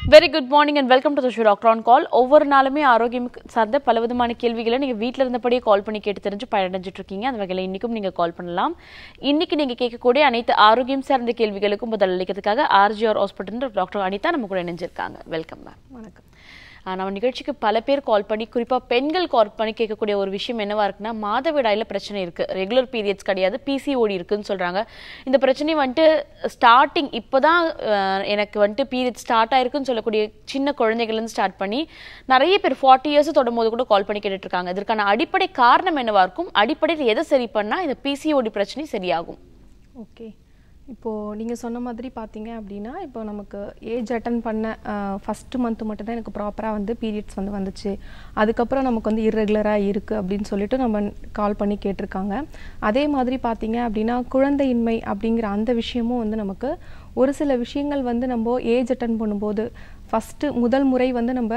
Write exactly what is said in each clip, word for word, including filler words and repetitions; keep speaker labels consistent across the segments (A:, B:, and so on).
A: Very good morning and welcome to the show Doctor on Call. ஒவ்வொரு நாளுமே ஆரோக்கியம் சார்ந்த பலவிதமான கேள்விகளை நீங்க வீட்ல இருந்தபடியே கால் பண்ணி கேட்டு தெரிஞ்சு பயனடைஞ்சிட்டு இருக்கீங்க. அந்த வகையில இன்னைக்கும் நீங்க கால் பண்ணலாம். இன்னைக்கு நீங்க கேட்கக்கூடிய அனைத்து ஆரோக்கியம் சார்ந்த கேள்விகளுக்கும் பதில் அளிக்கிறதுக்காக R J R Hospital doctor Anitha நம்ம கூட இணைஞ்சிருக்காங்க. Welcome ma'am.
B: வணக்கம்.
A: நம்ம நிகழ்ச்சிக்கு பல பேர் கால் பண்ணி குறிப்பாக பெண்கள் கால் பண்ணி கேட்கக்கூடிய ஒரு விஷயம் என்னவா இருக்குன்னா, மாதவிடாயில் பிரச்சனை இருக்குது, ரெகுலர் பீரியட்ஸ் கிடையாது, P C O D இருக்குன்னு சொல்கிறாங்க. இந்த பிரச்சனை வந்துட்டு ஸ்டார்டிங் இப்போ தான் எனக்கு வந்துட்டு பீரியட் ஸ்டார்ட் ஆயிருக்குன்னு சொல்லக்கூடிய சின்ன குழந்தைகள்லேருந்து ஸ்டார்ட் பண்ணி நிறைய பேர் ஃபார்ட்டி இயர்ஸ் தொடரும் போது கூட கால் பண்ணி கேட்டுட்ருக்காங்க. இதற்கான அடிப்படை காரணம் என்னவா இருக்கும், அடிப்படையில் எதை சரி பண்ணால் இந்த P C O D பிரச்சனை சரியாகும்?
B: ஓகே, இப்போது நீங்கள் சொன்ன மாதிரி பார்த்தீங்க அப்படின்னா, இப்போ நமக்கு ஏஜ் அட்டன் பண்ண ஃபஸ்ட்டு மந்த்து மட்டும்தான் எனக்கு ப்ராப்பராக வந்து பீரியட்ஸ் வந்து வந்துச்சு, அதுக்கப்புறம் நமக்கு வந்து இர்ரெகுலராக இருக்குது அப்படின்னு சொல்லிட்டு நம்ம கால் பண்ணி கேட்டிருக்காங்க. அதே மாதிரி பார்த்தீங்க அப்படின்னா, குழந்தையின்மை அப்படிங்கிற அந்த விஷயமும் வந்து நமக்கு ஒரு சில விஷயங்கள் வந்து நம்ம ஏஜ் அட்டன் பண்ணும்போது ஃபஸ்ட்டு முதல் முறை வந்து நம்ம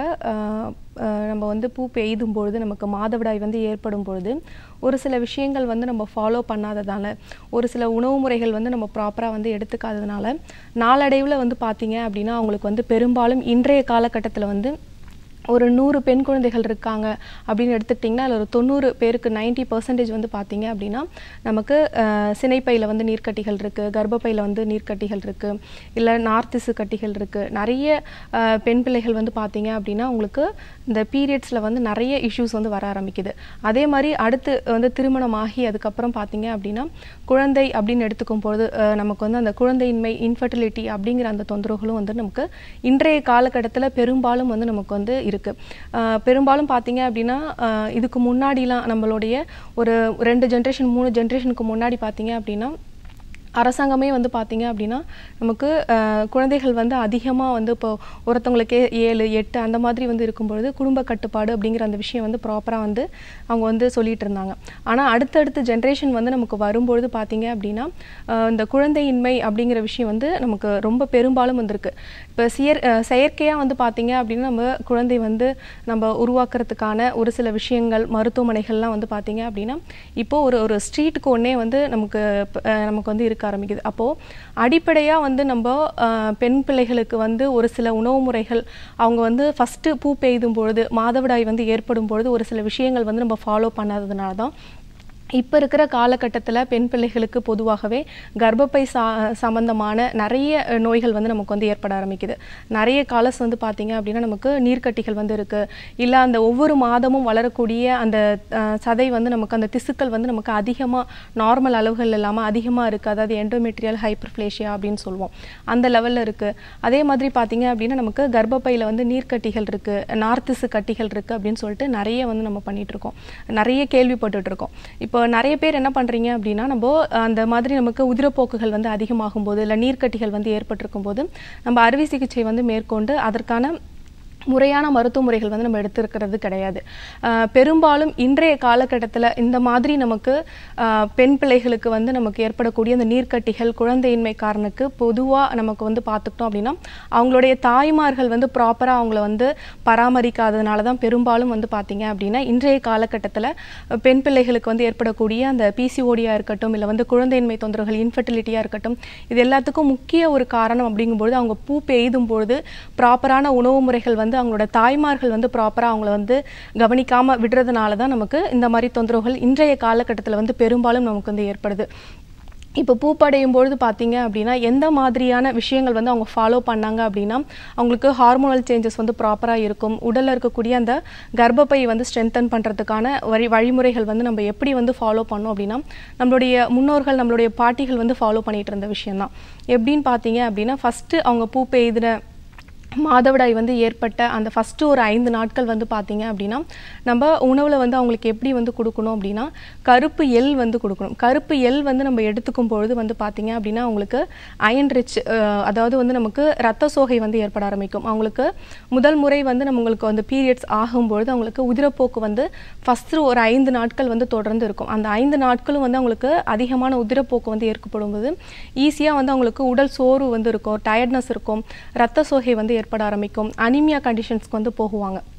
B: நம்ம வந்து பூ பெய்தும் பொழுது நமக்கு மாதவிடாய் வந்து ஏற்படும் பொழுது ஒரு சில விஷயங்கள் வந்து நம்ம ஃபாலோ பண்ணாததால், ஒரு சில உணவு முறைகள் வந்து நம்ம ப்ராப்பராக வந்து எடுத்துக்காததுனால நாளடைவில் வந்து பார்த்திங்க அப்படின்னா அவங்களுக்கு வந்து பெரும்பாலும் இன்றைய காலகட்டத்தில் வந்து ஒரு நூறு பெண் குழந்தைகள் இருக்காங்க அப்படின்னு எடுத்துக்கிட்டிங்கன்னா அதில் ஒரு தொண்ணூறு பேருக்கு நைன்ட்டி பர்சன்டேஜ் வந்து பார்த்திங்க அப்படின்னா நமக்கு சினைப்பையில் வந்து நீர்க்கட்டிகள் இருக்குது, கர்ப்பப்பையில் வந்து நீர்க்கட்டிகள் இருக்குது, இல்லை நார்த்திசு கட்டிகள் இருக்குது. நிறைய பெண் பிள்ளைகள் வந்து பார்த்திங்க அப்படின்னா உங்களுக்கு இந்த பீரியட்ஸில் வந்து நிறைய இஷ்யூஸ் வந்து வர ஆரம்பிக்குது. அதே மாதிரி அடுத்து வந்து திருமணமாகி அதுக்கப்புறம் பார்த்திங்க அப்படின்னா குழந்தை அப்படின்னு எடுத்துக்கும் பொழுது நமக்கு வந்து அந்த குழந்தையின்மை, இன்ஃபர்டிலிட்டி அப்படிங்கிற அந்த தொந்தரவுகளும் வந்து நமக்கு இன்றைய காலகட்டத்தில் பெரும்பாலும் வந்து நமக்கு வந்து இருக்குது. பெரும்பாலும் பார்த்தீங்க அப்படின்னா இதுக்கு முன்னாடிலாம் நம்மளுடைய ஒரு ரெண்டு ஜென்ரேஷன் மூணு ஜென்ரேஷனுக்கு முன்னாடி பார்த்தீங்க அப்படின்னா அரசாங்கமே வந்து பார்த்திங்க அப்படின்னா நமக்கு குழந்தைகள் வந்து அதிகமாக வந்து இப்போ ஒருத்தவங்களுக்கே ஏழு எட்டு அந்த மாதிரி வந்து இருக்கும்பொழுது குடும்ப கட்டுப்பாடு அப்படிங்கிற அந்த விஷயம் வந்து ப்ராப்பராக வந்து அவங்க வந்து சொல்லிகிட்டு இருந்தாங்க. ஆனால் அடுத்தடுத்த ஜென்ரேஷன் வந்து நமக்கு வரும்பொழுது பார்த்திங்க அப்படின்னா இந்த குழந்தையின்மை அப்படிங்கிற விஷயம் வந்து நமக்கு ரொம்ப பெரும்பாலும் வந்திருக்கு. இப்போ செயற் செயற்கையாக வந்து பார்த்திங்க அப்படின்னா நம்ம குழந்தை வந்து நம்ம உருவாக்குறதுக்கான ஒரு சில விஷயங்கள் மருத்துவமனைகள்லாம் வந்து பார்த்திங்க அப்படின்னா இப்போது ஒரு ஒரு ஸ்ட்ரீட்டுக்கு ஒன்றே வந்து நமக்கு நமக்கு வந்து இருக்கு ஆரம்பிக்குது. அப்போது அடிப்படையாக வந்து நம்ம பெண் பிள்ளைகளுக்கு வந்து ஒரு சில உணவு முறைகள் அவங்க வந்து ஃபஸ்ட்டு பூ பெய்தும் பொழுது மாதவிடாய் வந்து ஏற்படும் பொழுது ஒரு சில விஷயங்கள் வந்து நம்ம ஃபாலோ பண்ணாததுனால தான் இப்போ இருக்கிற காலகட்டத்தில் பெண் பிள்ளைகளுக்கு பொதுவாகவே கர்ப்பப்பை சா சம்பந்தமான நிறைய நோய்கள் வந்து நமக்கு வந்து ஏற்பட ஆரம்பிக்குது. நிறைய காலஸ் வந்து பார்த்திங்க அப்படின்னா நமக்கு நீர்க்கட்டிகள் வந்து இருக்குது, இல்லை அந்த ஒவ்வொரு மாதமும் வளரக்கூடிய அந்த சதை வந்து நமக்கு அந்த திசுக்கள் வந்து நமக்கு அதிகமாக நார்மல் அளவுகள் இல்லாமல் அதிகமாக இருக்குது, அதாவது எண்டோமெட்ரியல் ஹைப்பர்ஃப்ளேஷியா அப்படின்னு சொல்லுவோம், அந்த லெவலில் இருக்குது. அதே மாதிரி பார்த்திங்க அப்படின்னா நமக்கு கர்ப்பப்பையில் வந்து நீர்க்கட்டிகள் இருக்குது, நார்த்திசு கட்டிகள் இருக்குது அப்படின்னு சொல்லிட்டு நிறைய வந்து நம்ம பண்ணிகிட்ருக்கோம், நிறைய கேள்விப்பட்டுட்ருக்கோம். இப்போ நிறைய பேர் என்ன பண்ணுறீங்க அப்படின்னா நம்ம அந்த மாதிரி நமக்கு உதிரப்போக்குகள் வந்து அதிகமாகும் போது இல்லை நீர்க்கட்டிகள் வந்து ஏற்பட்டிருக்கும் போது நம்ம அறுவை சிகிச்சை வந்து மேற்கொண்டு அதற்கான முறையான மருத்துவ முறைகள் வந்து நம்ம எடுத்துருக்கிறது கிடையாது. பெரும்பாலும் இன்றைய காலகட்டத்தில் இந்த மாதிரி நமக்கு பெண் பிள்ளைகளுக்கு வந்து நமக்கு ஏற்படக்கூடிய அந்த நீர்க்கட்டிகள் குழந்தையின்மை காரணக்கு பொதுவாக நமக்கு வந்து பார்த்துக்கிட்டோம் அப்படின்னா அவங்களுடைய தாய்மார்கள் வந்து ப்ராப்பராக அவங்கள வந்து பராமரிக்காததுனால தான் பெரும்பாலும் வந்து பார்த்திங்க அப்படின்னா இன்றைய காலகட்டத்தில் பெண் பிள்ளைகளுக்கு வந்து ஏற்படக்கூடிய அந்த P C O D-யாக இருக்கட்டும், இல்லை வந்து குழந்தையின்மை தொந்தரவுகள், இன்ஃபர்டிலிட்டியாக இருக்கட்டும், இது எல்லாத்துக்கும் முக்கிய ஒரு காரணம் அப்படிங்கும்பொழுது அவங்க பூ பெய்தும் பொழுது ப்ராப்பரான உணவு முறைகள் வந்து அவங்களோட தாய்மார்கள் வந்து ப்ராப்பராக அவங்கள வந்து கவனிக்காமல் விடுறதுனால தான் நமக்கு இந்த மாதிரி தொந்தரவுகள் இன்றைய காலகட்டத்தில் வந்து பெரும்பாலும் நமக்கு வந்து ஏற்படுது. இப்போ பூப்படையும் பொழுது பார்த்தீங்க அப்படின்னா எந்த மாதிரியான விஷயங்கள் வந்து அவங்க ஃபாலோ பண்ணாங்க அப்படின்னா அவங்களுக்கு ஹார்மோனல் சேஞ்சஸ் வந்து ப்ராப்பராக இருக்கும், உடலில் இருக்கக்கூடிய அந்த கர்ப்பப்பை வந்து ஸ்ட்ரென்தன் பண்ணுறதுக்கான வழி வழிமுறைகள் வந்து நம்ம எப்படி வந்து ஃபாலோ பண்ணோம் அப்படின்னா நம்மளுடைய முன்னோர்கள் நம்மளுடைய பாட்டிகள் வந்து ஃபாலோ பண்ணிகிட்டு இருந்த விஷயம்தான். எப்படின்னு பார்த்தீங்க அப்படின்னா ஃபஸ்ட்டு அவங்க பூ பெய்தின மாதவிடாய் வந்து ஏற்பட்ட அந்த ஃபஸ்ட்டு ஒரு ஐந்து நாட்கள் வந்து பார்த்திங்க அப்படின்னா நம்ம உணவில் வந்து அவங்களுக்கு எப்படி வந்து கொடுக்கணும் அப்படின்னா கருப்பு எள் வந்து கொடுக்கணும். கருப்பு எள் வந்து நம்ம எடுத்துக்கும் பொழுது வந்து பார்த்திங்க அப்படின்னா அவங்களுக்கு அயன் ரிச், அதாவது வந்து நமக்கு ரத்த சோகை வந்து ஏற்பட ஆரம்பிக்கும். அவங்களுக்கு முதல் முறை வந்து நம்மளுக்கு வந்து பீரியட்ஸ் ஆகும்பொழுது அவங்களுக்கு உதிரப்போக்கு வந்து ஃபஸ்ட்டு ஒரு ஐந்து நாட்கள் வந்து தொடர்ந்து இருக்கும். அந்த ஐந்து நாட்களும் வந்து அவங்களுக்கு அதிகமான உதிரப்போக்கு வந்து ஏற்படும் போது ஈஸியாக வந்து அவங்களுக்கு உடல் சோர்வு வந்து இருக்கும், டயர்ட்னஸ் இருக்கும், ரத்த சோகை வந்து ஏற்பட ஆரம்பிக்கும், அனிமியா கண்டிஷன்ஸ்க்கு வந்து போகுவாங்க.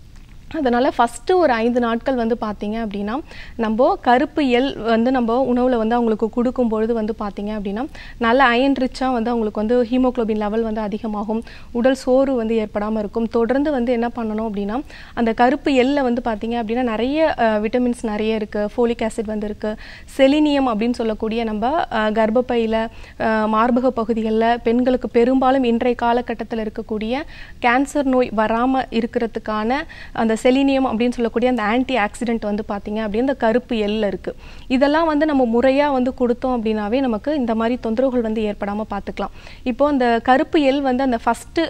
B: அதனால் ஃபஸ்ட்டு ஒரு ஐந்து நாட்கள் வந்து பார்த்திங்க அப்படின்னா நம்ம கருப்பு எள் வந்து நம்ம உணவில் வந்து அவங்களுக்கு கொடுக்கும்பொழுது வந்து பார்த்திங்க அப்படின்னா நல்ல அயன் ரிச்சாக வந்து அவங்களுக்கு வந்து ஹீமோக்ளோபின் லெவல் வந்து அதிகமாகும், உடல் சோறு வந்து ஏற்படாமல் இருக்கும். தொடர்ந்து வந்து என்ன பண்ணணும் அப்படின்னா அந்த கருப்பு எள்ளில் வந்து பார்த்திங்க அப்படின்னா நிறைய விட்டமின்ஸ் நிறைய இருக்குது, ஃபோலிக் ஆசிட் வந்து இருக்குது, செலினியம் அப்படின்னு சொல்லக்கூடிய நம்ம கர்ப்பப்பையில் மார்பக பகுதிகளில் பெண்களுக்கு பெரும்பாலும் இன்றைய காலகட்டத்தில் இருக்கக்கூடிய கேன்சர் நோய் வராமல் இருக்கிறதுக்கான அந்த செலினியம் அப்படின்னு சொல்லக்கூடிய அந்த ஆன்டி ஆக்சிடென்ட் வந்து பார்த்தீங்க அப்படின்னு இந்த கருப்பு எள்ளில் இருக்குது. இதெல்லாம் வந்து நம்ம முறையாக வந்து கொடுத்தோம் அப்படின்னாவே நமக்கு இந்த மாதிரி தொந்தரவுகள் வந்து ஏற்படாமல் பார்த்துக்கலாம். இப்போ அந்த கருப்பு எள் வந்து அந்த ஃபஸ்ட்டு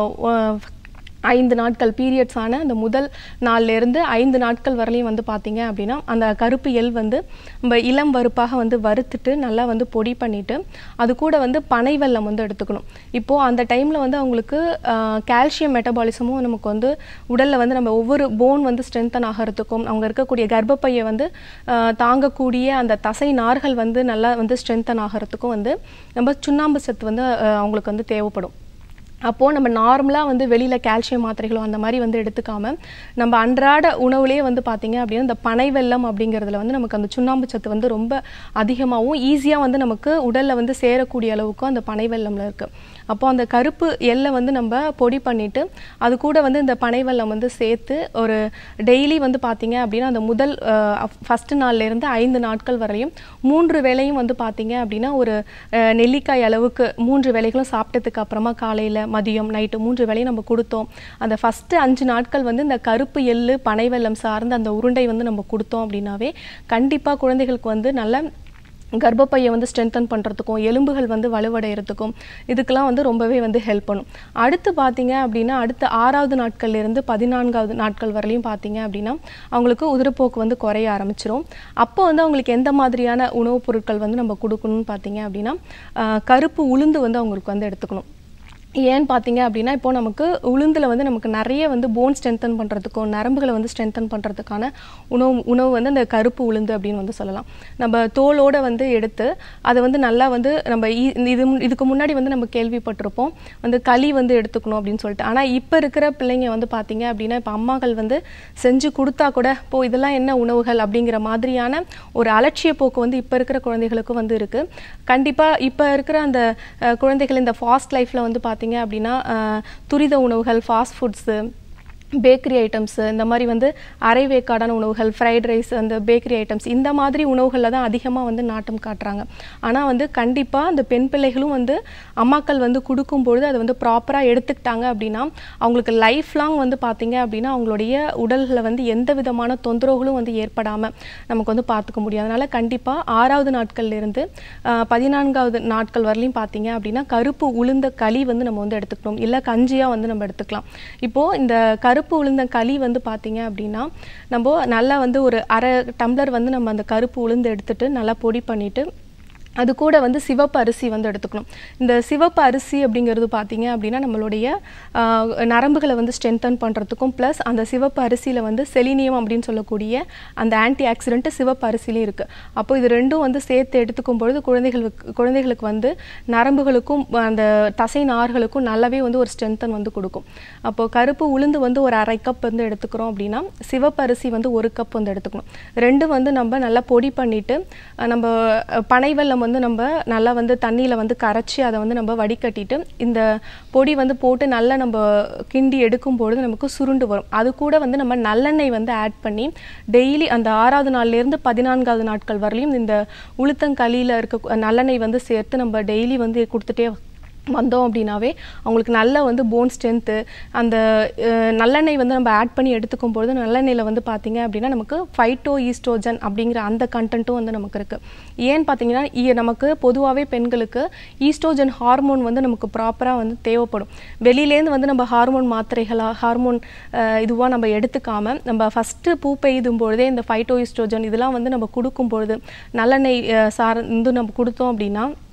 B: ஐந்து நாட்கள் பீரியட்ஸ் ஆன அந்த முதல் நாள்லேருந்து ஐந்து நாட்கள் வரலையும் வந்து பார்த்தீங்க அப்படின்னா அந்த கருப்பு எள் வந்து நம்ம இளம் வறுப்பாக வந்து வறுத்துட்டு நல்லா வந்து பொடி பண்ணிவிட்டு அது கூட வந்து பனை வெல்லம் வந்து எடுத்துக்கணும். இப்போது அந்த டைமில் வந்து அவங்களுக்கு கால்சியம் மெட்டபாலிசமும் நமக்கு வந்து உடலில் வந்து நம்ம ஒவ்வொரு போன் வந்து ஸ்ட்ரென்தன் ஆகிறதுக்கும் அவங்க இருக்கக்கூடிய கர்ப்பப்பையை வந்து தாங்கக்கூடிய அந்த தசை நார்கள் வந்து நல்லா வந்து ஸ்ட்ரென்தன் ஆகிறதுக்கும் வந்து நம்ம சுண்ணாம்பு சத்து வந்து அவங்களுக்கு வந்து தேவைப்படும். அப்போது நம்ம நார்மலாக வந்து வெளியில் கால்சியம் மாத்திரைகளோ அந்த மாதிரி வந்து எடுத்துக்காமல் நம்ம அன்றாட உணவுலேயே வந்து பார்த்திங்க அப்படின்னா இந்த பனை வெல்லம் அப்படிங்கிறதுல வந்து நமக்கு அந்த சுண்ணாம்பு சத்து வந்து ரொம்ப அதிகமாகவும் ஈஸியாக வந்து நமக்கு உடலில் வந்து சேரக்கூடிய அளவுக்கும் அந்த பனை வெல்லமில் இருக்குது. அப்போது அந்த கருப்பு எள்ளை வந்து நம்ம பொடி பண்ணிவிட்டு அது கூட வந்து இந்த பனை வெல்லம் வந்து சேர்த்து ஒரு டெய்லி வந்து பார்த்திங்க அப்படின்னா அந்த முதல் ஃபஸ்ட்டு நாள்லேருந்து ஐந்து நாட்கள் வரையும் மூன்று வேளையும் வந்து பார்த்திங்க அப்படின்னா ஒரு நெல்லிக்காய் அளவுக்கு மூன்று வேளைகளும் சாப்பிட்டதுக்கு அப்புறமா காலையில் மதியம் நைட்டு மூன்று வேளையும் நம்ம கொடுத்தோம். அந்த ஃபஸ்ட்டு அஞ்சு நாட்கள் வந்து இந்த கருப்பு எள்ளு பனை வெல்லம் சார்ந்த அந்த உருண்டை வந்து நம்ம கொடுத்தோம் அப்படின்னாவே கண்டிப்பாக குழந்தைகளுக்கு வந்து நல்ல கர்ப்பப்பையை வந்து ஸ்ட்ரென்தன் பண்ணுறதுக்கும் எலும்புகள் வந்து வலுவடைகிறதுக்கும் இதுக்கெல்லாம் வந்து ரொம்பவே வந்து ஹெல்ப் பண்ணும். அடுத்து பார்த்தீங்க அப்படின்னா அடுத்த ஆறாவது நாட்கள்லேருந்து பதினான்காவது நாட்கள் வரலையும் பார்த்தீங்க அப்படின்னா அவங்களுக்கு உதிரப்போக்கு வந்து குறைய ஆரம்பிச்சிடும். அப்போ வந்து அவங்களுக்கு எந்த மாதிரியான உணவுப் பொருட்கள் வந்து நம்ம கொடுக்கணும்னு பார்த்தீங்க அப்படின்னா கருப்பு உளுந்து வந்து அவங்களுக்கு வந்து எடுத்துக்கணும். ஏன்னு பார்த்தீங்க அப்படின்னா இப்போ நமக்கு உளுந்தில் வந்து நமக்கு நிறைய வந்து போன் ஸ்ட்ரென்தன் பண்ணுறதுக்கும் நரம்புகளை வந்து ஸ்ட்ரென்தன் பண்ணுறதுக்கான உணவு உணவு வந்து அந்த கருப்பு உளுந்து அப்படின்னு வந்து சொல்லலாம். நம்ம தோலோடு வந்து எடுத்து அதை வந்து நல்லா வந்து நம்ம இது இதுக்கு முன்னாடி வந்து நம்ம கேள்விப்பட்டிருப்போம் வந்து களி வந்து எடுத்துக்கணும் அப்படின்னு சொல்லிட்டு. ஆனால் இப்போ இருக்கிற பிள்ளைங்க வந்து பார்த்தீங்க அப்படின்னா இப்போ அம்மாக்கள் வந்து செஞ்சு கொடுத்தா கூட இப்போ இதெல்லாம் என்ன உணவுகள் அப்படிங்கிற மாதிரியான ஒரு அலட்சிய போக்கு வந்து இப்போ இருக்கிற குழந்தைகளுக்கும் வந்து இருக்குது. கண்டிப்பாக இப்போ இருக்கிற அந்த குழந்தைகள் இந்த ஃபாஸ்ட் லைஃப்பில் வந்து பார்த்தீங்க அப்படின்னா துரித உணவுகள், ஃபாஸ்ட் ஃபுட்ஸு, பேக்கரி ஐட்டம்ஸு இந்த மாதிரி வந்து அரைவேக்காடான உணவுகள், ஃப்ரைட் ரைஸ், அந்த பேக்கரி ஐட்டம்ஸ் இந்த மாதிரி உணவுகளில் தான் அதிகமாக வந்து நாட்டம் காட்டுறாங்க. ஆனால் வந்து கண்டிப்பாக அந்த பெண் பிள்ளைகளும் வந்து அம்மாக்கள் வந்து கொடுக்கும்பொழுது அதை வந்து ப்ராப்பராக எடுத்துக்கிட்டாங்க அப்படின்னா அவங்களுக்கு லைஃப் லாங் வந்து பார்த்திங்க அப்படின்னா அவங்களுடைய உடல்களை வந்து எந்த விதமான தொந்தரவுகளும் வந்து ஏற்படாமல் நமக்கு வந்து பார்த்துக்க முடியும். அதனால் கண்டிப்பாக ஆறாவது நாட்கள்லேருந்து பதினான்காவது நாட்கள் வரலையும் பார்த்தீங்க அப்படின்னா கருப்பு உளுந்த களி வந்து நம்ம வந்து எடுத்துக்கணும், இல்லை கஞ்சியாக வந்து நம்ம எடுத்துக்கலாம். இப்போது இந்த கருப்பு உளுந்த களி வந்து பார்த்தீங்க அப்படின்னா நம்ம நல்லா வந்து ஒரு அரை டம்ளர் வந்து நம்ம அந்த கருப்பு உளுந்து எடுத்துட்டு நல்லா பொடி பண்ணிவிட்டு அது கூட வந்து சிவப்பு அரிசி வந்து எடுத்துக்கணும். இந்த சிவப்பு அரிசி அப்படிங்கிறது பார்த்தீங்க அப்படின்னா நம்மளுடைய நரம்புகளை வந்து ஸ்ட்ரென்தன் பண்ணுறதுக்கும் ப்ளஸ் அந்த சிவப்பு அரிசியில் வந்து செலினியம் அப்படின்னு சொல்லக்கூடிய அந்த ஆன்டி ஆக்சிடென்ட்டு சிவப்பு அரிசிலையும் இருக்குது. அப்போ இது ரெண்டும் வந்து சேர்த்து எடுத்துக்கும் பொழுது குழந்தைகளுக்கு குழந்தைகளுக்கு வந்து நரம்புகளுக்கும் அந்த தசை நார்களுக்கும் நல்லாவே வந்து ஒரு ஸ்ட்ரென்தன் வந்து கொடுக்கும். அப்போது கருப்பு உளுந்து வந்து ஒரு அரை கப் வந்து எடுத்துக்கிறோம் அப்படின்னா சிவப்பு அரிசி வந்து ஒரு கப் வந்து எடுத்துக்கணும். ரெண்டும் வந்து நம்ம நல்லா பொடி பண்ணிவிட்டு நம்ம பனை வெல்லம் வந்து நம்ம நல்லா வந்து தண்ணியில் வந்து கரைச்சி அதை வந்து நம்ம வடிகட்டிட்டு இந்த பொடி வந்து போட்டு நல்லா நம்ம கிண்டி எடுக்கும் பொழுது நமக்கு சுருண்டு வரும். அது கூட வந்து நம்ம நல்லெண்ணெய் வந்து ஆட் பண்ணி டெய்லி அந்த ஆறாவது நாள்லேருந்து பதினான்காவது நாட்கள் வரலையும் இந்த உளுத்தங்களியில் இருக்க நல்லெண்ணெய் வந்து சேர்த்து நம்ம டெய்லி வந்து கொடுத்துட்டே வந்தோம் அப்படின்னாவே அவங்களுக்கு நல்ல வந்து போன் ஸ்ட்ரென்த்து அந்த நல்லெண்ணெய் வந்து நம்ம ஆட் பண்ணி எடுத்துக்கும் பொழுது நல்லெண்ணெயில் வந்து பார்த்திங்க அப்படின்னா நமக்கு ஃபைட்டோ ஈஸ்ட்ரோஜன் அப்படிங்கிற அந்த கண்டென்ட்டும் வந்து நமக்கு இருக்குது. ஏன்னு பார்த்தீங்கன்னா நமக்கு பொதுவாகவே பெண்களுக்கு ஈஸ்ட்ரோஜன் ஹார்மோன் வந்து நமக்கு ப்ராப்பராக வந்து தேவைப்படும். வெளியிலேருந்து வந்து நம்ம ஹார்மோன் மாத்திரைகளாக ஹார்மோன் இதுவாக நம்ம எடுத்துக்காமல் நம்ம ஃபஸ்ட்டு பூ பெய்தும் பொழுதே இந்த ஃபைட்டோ ஈஸ்ட்ரோஜன் இதெல்லாம் வந்து நம்ம கொடுக்கும் பொழுது நல்லெண்ணெய் சார் வந்து நம்ம கொடுத்தோம் அப்படின்னா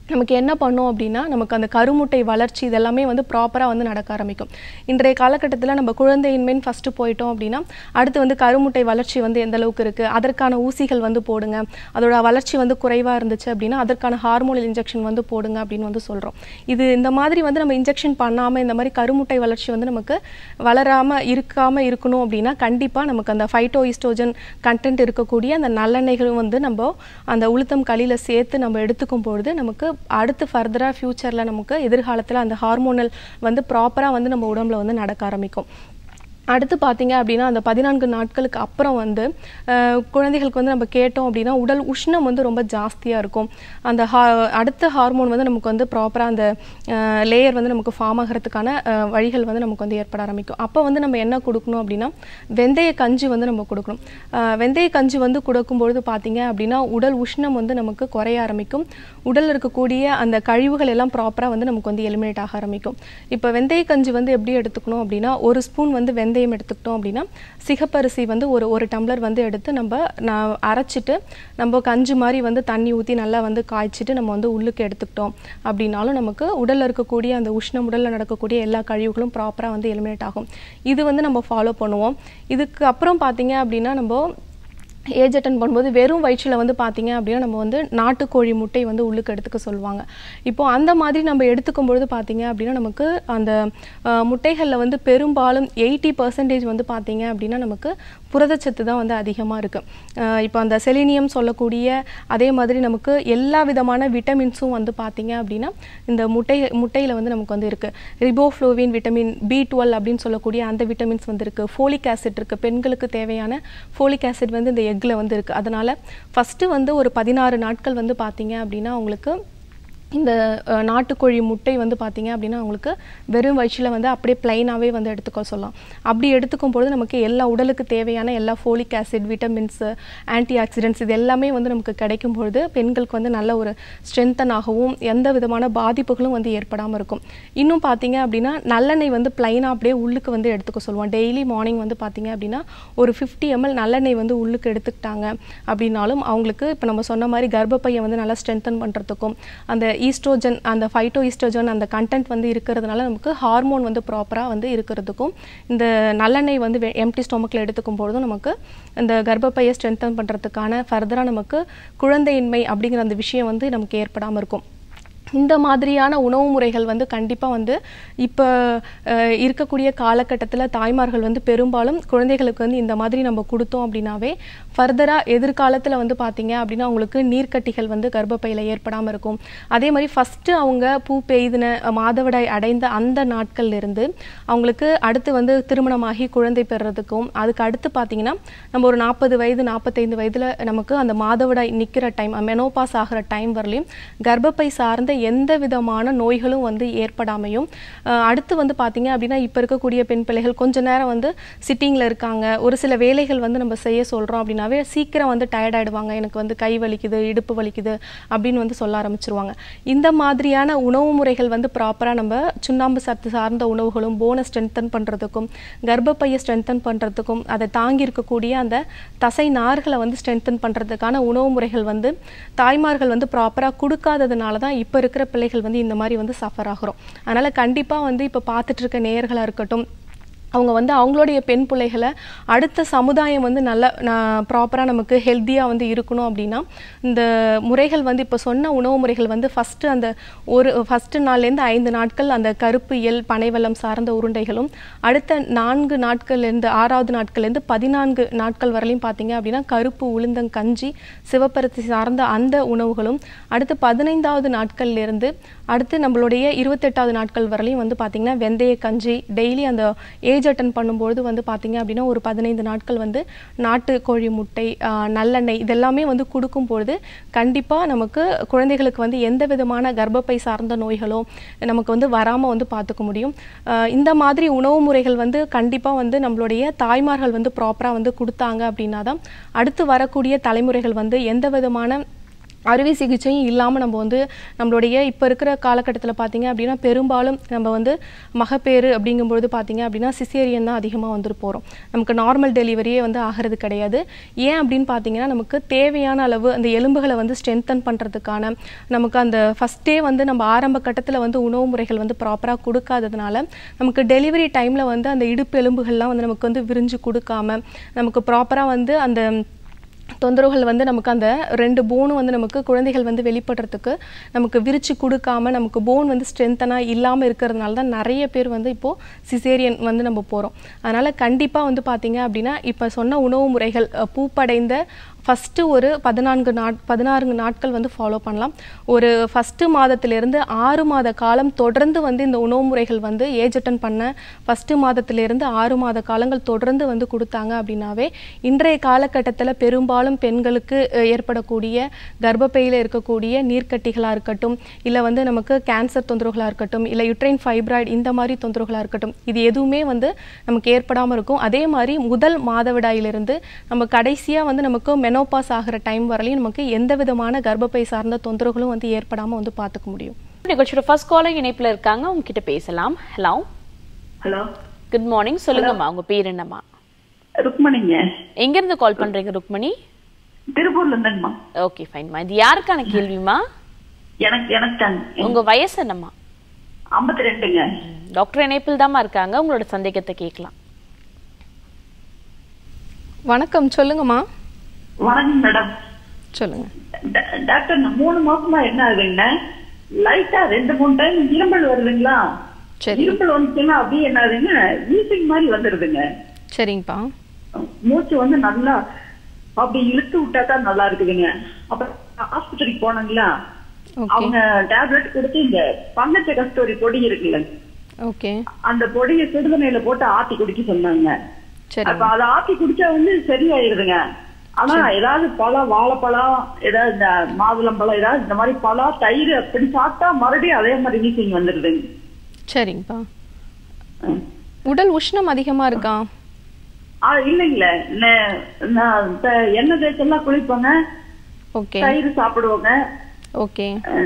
B: நமக்கு என்ன பண்ணும் அப்படின்னா நமக்கு அந்த கருமுட்டை வளர்ச்சி இதெல்லாமே வந்து ப்ராப்பராக வந்து நடக்க ஆரம்பிக்கும். இன்றைய காலகட்டத்தில் நம்ம குழந்தையின்மைன்னு ஃபஸ்ட்டு போயிட்டோம் அப்படின்னா அடுத்து வந்து கருமுட்டை வளர்ச்சி வந்து எந்த அளவுக்கு இருக்குது, அதற்கான ஊசிகள் வந்து போடுங்க, அதோட வளர்ச்சி வந்து குறைவாக இருந்துச்சு அப்படின்னா அதற்கான ஹார்மோனல் இன்ஜெக்ஷன் வந்து போடுங்க அப்படின்னு வந்து சொல்கிறோம். இது இந்த மாதிரி வந்து நம்ம இன்ஜெக்ஷன் பண்ணாமல் இந்த மாதிரி கருமுட்டை வளர்ச்சி வந்து நமக்கு வளராமல் இருக்காமல் இருக்கணும் அப்படின்னா கண்டிப்பாக நமக்கு அந்த ஃபைட்டோ ஈஸ்ட்ரோஜன் கண்டென்ட் இருக்கக்கூடிய அந்த நல்லெண்ணெய்களும் வந்து நம்ம அந்த உளுத்தம் களியில் சேர்த்து நம்ம எடுத்துக்கும் பொழுது நமக்கு அடுத்து ஃபர்தராக ஃப்யூச்சரில் நமக்கு எதிர்காலத்தில் அந்த ஹார்மோனல் வந்து ப்ராப்பராக வந்து நம்ம உடம்புல வந்து நடக்க ஆரம்பிக்கும். அடுத்து பார்த்தீங்க அப்படின்னா அந்த பதினான்கு நாட்களுக்கு அப்புறம் வந்து குழந்தைகளுக்கு வந்து நம்ம கேட்டோம் அப்படின்னா உடல் உஷ்ணம் வந்து ரொம்ப ஜாஸ்தியாக இருக்கும். அந்த ஹா அடுத்த ஹார்மோன் வந்து நமக்கு வந்து ப்ராப்பராக அந்த லேயர் வந்து நமக்கு ஃபார்ம் ஆகிறதுக்கான வழிகள் வந்து நமக்கு வந்து ஏற்பட ஆரம்பிக்கும். அப்போ வந்து நம்ம என்ன கொடுக்கணும் அப்படின்னா வெந்தய கஞ்சி வந்து நம்ம கொடுக்கணும். வெந்தய கஞ்சி வந்து கொடுக்கும்பொழுது பார்த்தீங்க அப்படின்னா உடல் உஷ்ணம் வந்து நமக்கு குறைய ஆரம்பிக்கும். உடலில் இருக்கக்கூடிய அந்த கழிவுகள் எல்லாம் ப்ராப்பராக வந்து நமக்கு வந்து எலிமினேட் ஆக ஆரம்பிக்கும். இப்போ வெந்தய கஞ்சி வந்து எப்படி எடுத்துக்கணும் அப்படின்னா ஒரு ஸ்பூன் வந்து வெந்தய எடுத்துக்கிட்டோம் அப்படின்னா சிகப்பரிசி வந்து ஒரு ஒரு டம்ளர் வந்து எடுத்து நம்ம அரைச்சிட்டு நம்ம கஞ்சி மாதிரி வந்து தண்ணி ஊற்றி நல்லா வந்து காய்ச்சிட்டு நம்ம வந்து உள்ளுக்கு எடுத்துக்கிட்டோம் அப்படின்னாலும் நமக்கு உடலில் இருக்கக்கூடிய அந்த உஷ்ணம் உடலில் நடக்கக்கூடிய எல்லா கழிவுகளும் ப்ராப்பராக வந்து எலிமினேட் ஆகும். இது வந்து நம்ம ஃபாலோ பண்ணுவோம். இதுக்கு அப்புறம் பார்த்தீங்க அப்படின்னா நம்ம ஏஜ் அட்டன் பண்ணும்போது வெறும் வயிற்றில் வந்து பார்த்தீங்க அப்படின்னா நம்ம வந்து நாட்டுக்கோழி முட்டை வந்து உள்ளுக்கு எடுத்துக்க சொல்லுவாங்க. இப்போது அந்த மாதிரி நம்ம எடுத்துக்கும் பொழுது பார்த்தீங்க அப்படின்னா நமக்கு அந்த முட்டைகளில் வந்து பெரும்பாலும் எயிட்டி பர்சன்டேஜ் வந்து பார்த்தீங்க அப்படின்னா நமக்கு புரதச்சத்து தான் வந்து அதிகமாக இருக்குது. இப்போ அந்த செலினியம் சொல்லக்கூடிய அதே மாதிரி நமக்கு எல்லா விதமான விட்டமின்ஸும் வந்து பார்த்தீங்க அப்படின்னா இந்த முட்டை முட்டையில் வந்து நமக்கு வந்து இருக்குது. ரிபோஃப்ளோவின் விட்டமின் பி டுவெல் அப்படின்னு சொல்லக்கூடிய அந்த விட்டமின்ஸ் வந்து இருக்குது. ஃபோலிக் ஆசிட் இருக்குது. பெண்களுக்கு தேவையான ஃபோலிக் ஆசிட் வந்து இந்த எக்கில் வந்து இருக்குது. அதனால் ஃபஸ்ட்டு வந்து ஒரு பதினாறு நாட்கள் வந்து பார்த்தீங்க அப்படின்னா உங்களுக்கு இந்த நாட்டுக்கோழி முட்டை வந்து பார்த்தீங்க அப்படின்னா உங்களுக்கு வெறும் வயிற்றில் வந்து அப்படியே பிளைனாகவே வந்து எடுத்துக்க சொல்லலாம். அப்படி எடுத்துக்கும் பொழுது நமக்கு எல்லா உடலுக்கு தேவையான எல்லா folic acid vitamins antioxidants இது எல்லாமே வந்து நமக்கு கிடைக்கும் பொழுது பெண்களுக்கு வந்து நல்ல ஒரு ஸ்ட்ரென்த்தனாகவும் எந்த விதமான பாதிப்புகளும் வந்து ஏற்படாமல் இருக்கும். இன்னும் பார்த்தீங்க அப்படின்னா நல்லெண்ணெய் வந்து பிளைனாக அப்படியே உள்ளுக்கு வந்து எடுத்துக்க சொல்லுவோம். டெய்லி மார்னிங் வந்து பார்த்தீங்க அப்படின்னா ஒரு ஃபிஃப்டி எம்எல் நல்லெண்ணெய் வந்து உள்ளுக்கு எடுத்துக்கிட்டாங்க அப்படின்னாலும் அவங்களுக்கு இப்போ நம்ம சொன்ன மாதிரி கர்ப்பப்பையை வந்து நல்லா ஸ்ட்ரென்தன் பண்ணுறதுக்கும் அந்த ஈஸ்ட்ரோஜன் அந்த ஃபைட்டோ ஈஸ்ட்ரோஜன் அந்த கண்டென்ட் வந்து இருக்கிறதுனால நமக்கு ஹார்மோன் வந்து ப்ராப்பராக வந்து இருக்கிறதுக்கும் இந்த நல்லெண்ணெய் வந்து எம்டி ஸ்டொமக்கில் எடுத்துக்கும் பொழுதும் நமக்கு இந்த கர்ப்பப்பையை ஸ்ட்ரென்தன் பண்ணுறதுக்கான ஃபர்தராக நமக்கு குழந்தையின்மை அப்படிங்கிற அந்த விஷயம் வந்து நமக்கு ஏற்படாமல் இருக்கும். இந்த மாதிரியான உணவு முறைகள் வந்து கண்டிப்பாக வந்து இப்போ இருக்கக்கூடிய காலகட்டத்தில் தாய்மார்கள் வந்து பெரும்பாலும் குழந்தைகளுக்கு வந்து இந்த மாதிரி நம்ம கொடுத்தோம் அப்படின்னாவே ஃபர்தராக எதிர்காலத்தில் வந்து பார்த்தீங்க அப்படின்னா அவங்களுக்கு நீர்க்கட்டிகள் வந்து கர்ப்பப்பையில் ஏற்படாமல் இருக்கும். அதே மாதிரி ஃபஸ்ட்டு அவங்க பூ பெய்தின மாதவிடாய் அடைந்த அந்த நாட்கள்லேருந்து அவங்களுக்கு அடுத்து வந்து திருமணமாகி குழந்தை பெறுறதுக்கும் அதுக்கு அடுத்து பார்த்தீங்கன்னா நம்ம ஒரு நாற்பது வயது நாற்பத்தைந்து வயதில் நமக்கு அந்த மாதவிடாய் நிற்கிற டைம் மெனோபாஸ் ஆகிற டைம் வரலையும் கர்ப்பப்பை சார்ந்த எந்த விதமான நோய்களும் வந்து ஏற்படாமையும் அடுத்து வந்து பார்த்தீங்க அப்படின்னா இப்போ இருக்கக்கூடிய பெண் பிள்ளைகள் கொஞ்ச நேரம் வந்து சிட்டிங்கில் இருக்காங்க, ஒரு சில வேலைகள் வந்து நம்ம செய்ய சொல்கிறோம் அப்படின்னாவே சீக்கிரம் வந்து டயர்ட் ஆகிடுவாங்க, எனக்கு வந்து கை வலிக்குது இடுப்பு வலிக்குது அப்படின்னு வந்து சொல்ல ஆரம்பிச்சிருவாங்க. இந்த மாதிரியான உணவு முறைகள் வந்து ப்ராப்பராக நம்ம சுண்ணாம்பு சத்து சார்ந்த உணவுகளும் போனை ஸ்ட்ரென்தன் பண்ணுறதுக்கும் கர்ப்பப்பையை ஸ்ட்ரென்தன் பண்ணுறதுக்கும் அதை தாங்கி இருக்கக்கூடிய அந்த தசை நார்களை வந்து ஸ்ட்ரென்தன் பண்ணுறதுக்கான உணவு முறைகள் வந்து தாய்மார்கள் வந்து ப்ராப்பராக கொடுக்காததுனால தான் இப்போ இருக்கிற பிள்ளைகள் வந்து இந்த மாதிரி வந்து சஃபர் ஆகிறோம். அதனால் கண்டிப்பாக வந்து இப்போ பார்த்துட்டு இருக்க நேயர்களாக இருக்கட்டும் அவங்க வந்து அவங்களுடைய பெண் பிள்ளைகளை அடுத்த சமுதாயம் வந்து நல்ல ப்ராப்பராக நமக்கு ஹெல்த்தியாக வந்து இருக்கணும் அப்படின்னா இந்த முறைகள் வந்து இப்போ சொன்ன உணவு முறைகள் வந்து ஃபஸ்ட்டு அந்த ஒரு ஃபஸ்ட்டு நாள்லேருந்து ஐந்து நாட்கள் அந்த கருப்பு எல் பனைவெல்லம் சார்ந்த உருண்டைகளும் அடுத்த நான்கு நாட்கள்லேருந்து ஆறாவது நாட்கள்லேருந்து பதினான்கு நாட்கள் வரலையும் பார்த்தீங்க அப்படின்னா கருப்பு உளுந்தங்கஞ்சி சிவப்பரிசி சார்ந்த அந்த உணவுகளும் அடுத்து பதினைந்தாவது நாட்கள்லேருந்து அடுத்து நம்மளுடைய இருபத்தெட்டாவது நாட்கள் வரலையும் வந்து பார்த்திங்கன்னா வெந்தய கஞ்சி டெய்லி அந்த ஏஜ் அட்டன் பண்ணும்போது வந்து பார்த்தீங்க அப்படின்னா ஒரு பதினைந்து நாட்கள் வந்து நாட்டு கோழி முட்டை நல்லெண்ணெய் இதெல்லாமே வந்து கொடுக்கும்பொழுது கண்டிப்பாக நமக்கு குழந்தைகளுக்கு வந்து எந்த விதமான கர்ப்பப்பை சார்ந்த நோய்களோ நமக்கு வந்து வராமல் வந்து பார்த்துக்க முடியும். இந்த மாதிரி உணவு முறைகள் வந்து கண்டிப்பாக வந்து நம்மளுடைய தாய்மார்கள் வந்து ப்ராப்பராக வந்து கொடுத்தாங்க அப்படின்னா தான் அடுத்து வரக்கூடிய தலைமுறைகள் வந்து எந்த விதமான அறுவை சிகிச்சையும் இல்லாமல் நம்ம வந்து நம்மளுடைய இப்போ இருக்கிற காலகட்டத்தில் பார்த்தீங்க அப்படின்னா பெரும்பாலும் நம்ம வந்து மகப்பேறு அப்படிங்கும்பொழுது பார்த்தீங்க அப்படின்னா சிசேரியன் தான் அதிகமாக வந்துட்டு போகிறோம். நமக்கு நார்மல் டெலிவரியே வந்து ஆகிறது கிடையாது. ஏன் அப்படின்னு பார்த்தீங்கன்னா நமக்கு தேவையான அளவு அந்த எலும்புகளை வந்து ஸ்ட்ரென்தன் பண்ணுறதுக்கான நமக்கு அந்த ஃபஸ்ட்டே வந்து நம்ம ஆரம்ப கட்டத்தில் வந்து உணவு முறைகள் வந்து ப்ராப்பராக கொடுக்காததுனால நமக்கு டெலிவரி டைமில் வந்து அந்த இடுப்பு எலும்புகள்லாம் வந்து நமக்கு வந்து விரிஞ்சு கொடுக்காம நமக்கு ப்ராப்பராக வந்து அந்த தொந்தரவுகள் வந்து நமக்கு அந்த ரெண்டு போனும் வந்து நமக்கு குழந்தைகள் வந்து வெளிப்படுறதுக்கு நமக்கு விரிச்சு கொடுக்காம நமக்கு போன் வந்து ஸ்ட்ரென்த்தனாக இல்லாமல் இருக்கிறதுனால தான் நிறைய பேர் வந்து இப்போது சிசேரியன் வந்து நம்ம போகிறோம். அதனால் கண்டிப்பாக வந்து பார்த்திங்க அப்படின்னா இப்போ சொன்ன உணவு முறைகள் பூப்படைந்த ஃபஸ்ட்டு ஒரு பதினான்கு நாட் பதினாறு நாட்கள் வந்து ஃபாலோ பண்ணலாம். ஒரு ஃபஸ்ட்டு மாதத்திலேருந்து ஆறு மாத காலம் தொடர்ந்து வந்து இந்த உணவு முறைகள் வந்து ஏஜ் அட்டன் பண்ண ஃபஸ்ட்டு மாதத்திலேருந்து ஆறு மாத காலங்கள் தொடர்ந்து வந்து கொடுத்தாங்க அப்படின்னாவே இன்றைய காலகட்டத்தில் பெரும்பாலும் பெண்களுக்கு ஏற்படக்கூடிய கர்ப்பப்பையில் இருக்கக்கூடிய நீர்க்கட்டிகளாக இருக்கட்டும், இல்லை வந்து நமக்கு கேன்சர் தொந்தரவுகளாக இருக்கட்டும், இல்லை யுட்ரைன் ஃபைப்ராய்டு இந்த மாதிரி தொந்தரவுகளாக இருக்கட்டும், இது எதுவுமே வந்து நமக்கு ஏற்படாமல் இருக்கும். அதே மாதிரி முதல் மாதவிடாயிலிருந்து நம்ம கடைசியாக வந்து நமக்கு மெனோபாஸ் ஆகிற டைம் வரலையும் நமக்கு எந்த விதமான கர்ப்பப்பை சார்ந்த தொந்தரவுகளும் வந்து ஏற்படாமல் வந்து பார்த்துக்க முடியும்.
A: நிகழ்ச்சியோட ஃபர்ஸ்ட் காலர் இணைப்பில் இருக்காங்க, உங்ககிட்ட பேசலாம். ஹலோ
C: ஹலோ
A: குட் மார்னிங், சொல்லுங்கம்மா உங்க பேர் என்னம்மா?
C: ருக்மணிங்க.
A: எங்க இருந்து கால் பண்றீங்க ருக்மணி?
C: திருப்பூர்ல இருந்துங்கம்மா.
A: ஓகே ஃபைன்மா. இது யாருக்கான கேள்விமா?
C: எனக்கு எனக்கு தான்.
A: உங்க வயசு என்னம்மா?
C: ஐம்பத்தி ரெண்டுங்க.
A: டாக்டர் இணைப்பில் தாம்மா இருக்காங்க, உங்களோட சந்தேகத்தை கேட்கலாம்.
B: வணக்கம், சொல்லுங்கம்மா.
C: வணக்கம் மேடம்.
B: சொல்லுங்க
C: டாக்டர். மூணு மாசமா என்ன ஆகுதுங்க, லைட்டா ரெண்டு மூணு டைம் இருமல் வருதுங்களா? இருமல் வந்துச்சுன்னா அப்படியே என்ன ஆகுதுங்க, வீசிங் மாதிரி வந்துருதுங்க.
B: சரிங்கப்பா.
C: மூச்சு வந்து நல்லா அப்படி இழுத்து விட்டா தான் நல்லா இருக்குதுங்க. அப்புறம் ஹாஸ்பிட்டலுக்கு போனாங்களா, அவங்க டேப்லெட் கொடுத்து இந்த பங்கச்ச கஸ்தூரி பொடி இருக்குல்ல,
B: ஓகே, அந்த
C: பொடியை சுடுதண்ணில போட்டு ஆத்தி குடிக்க சொன்னாங்க. அப்ப அதை ஆத்தி குடிச்சா வந்து சரியாயிருதுங்க. ஆனா ஏதாவது பழம், வாழைப்பழம், ஏதாவது இந்த மாதுளம்பழம், ஏதாவது இந்த மாதிரி பழம், தயிர் அப்படி சாப்பிட்டா மறுபடியும் அதே மாதிரி வீசிங் வந்துருதுங்க.
B: சரிங்கப்பா. உடல் உஷ்ணம் அதிகமா இருக்கா?
C: இல்லைங்களே, எண்ணெய் தேய்ச்செல்லாம் குளிப்போங்க, தயிர் சாப்பிடுவோங்க.
B: ஓகே.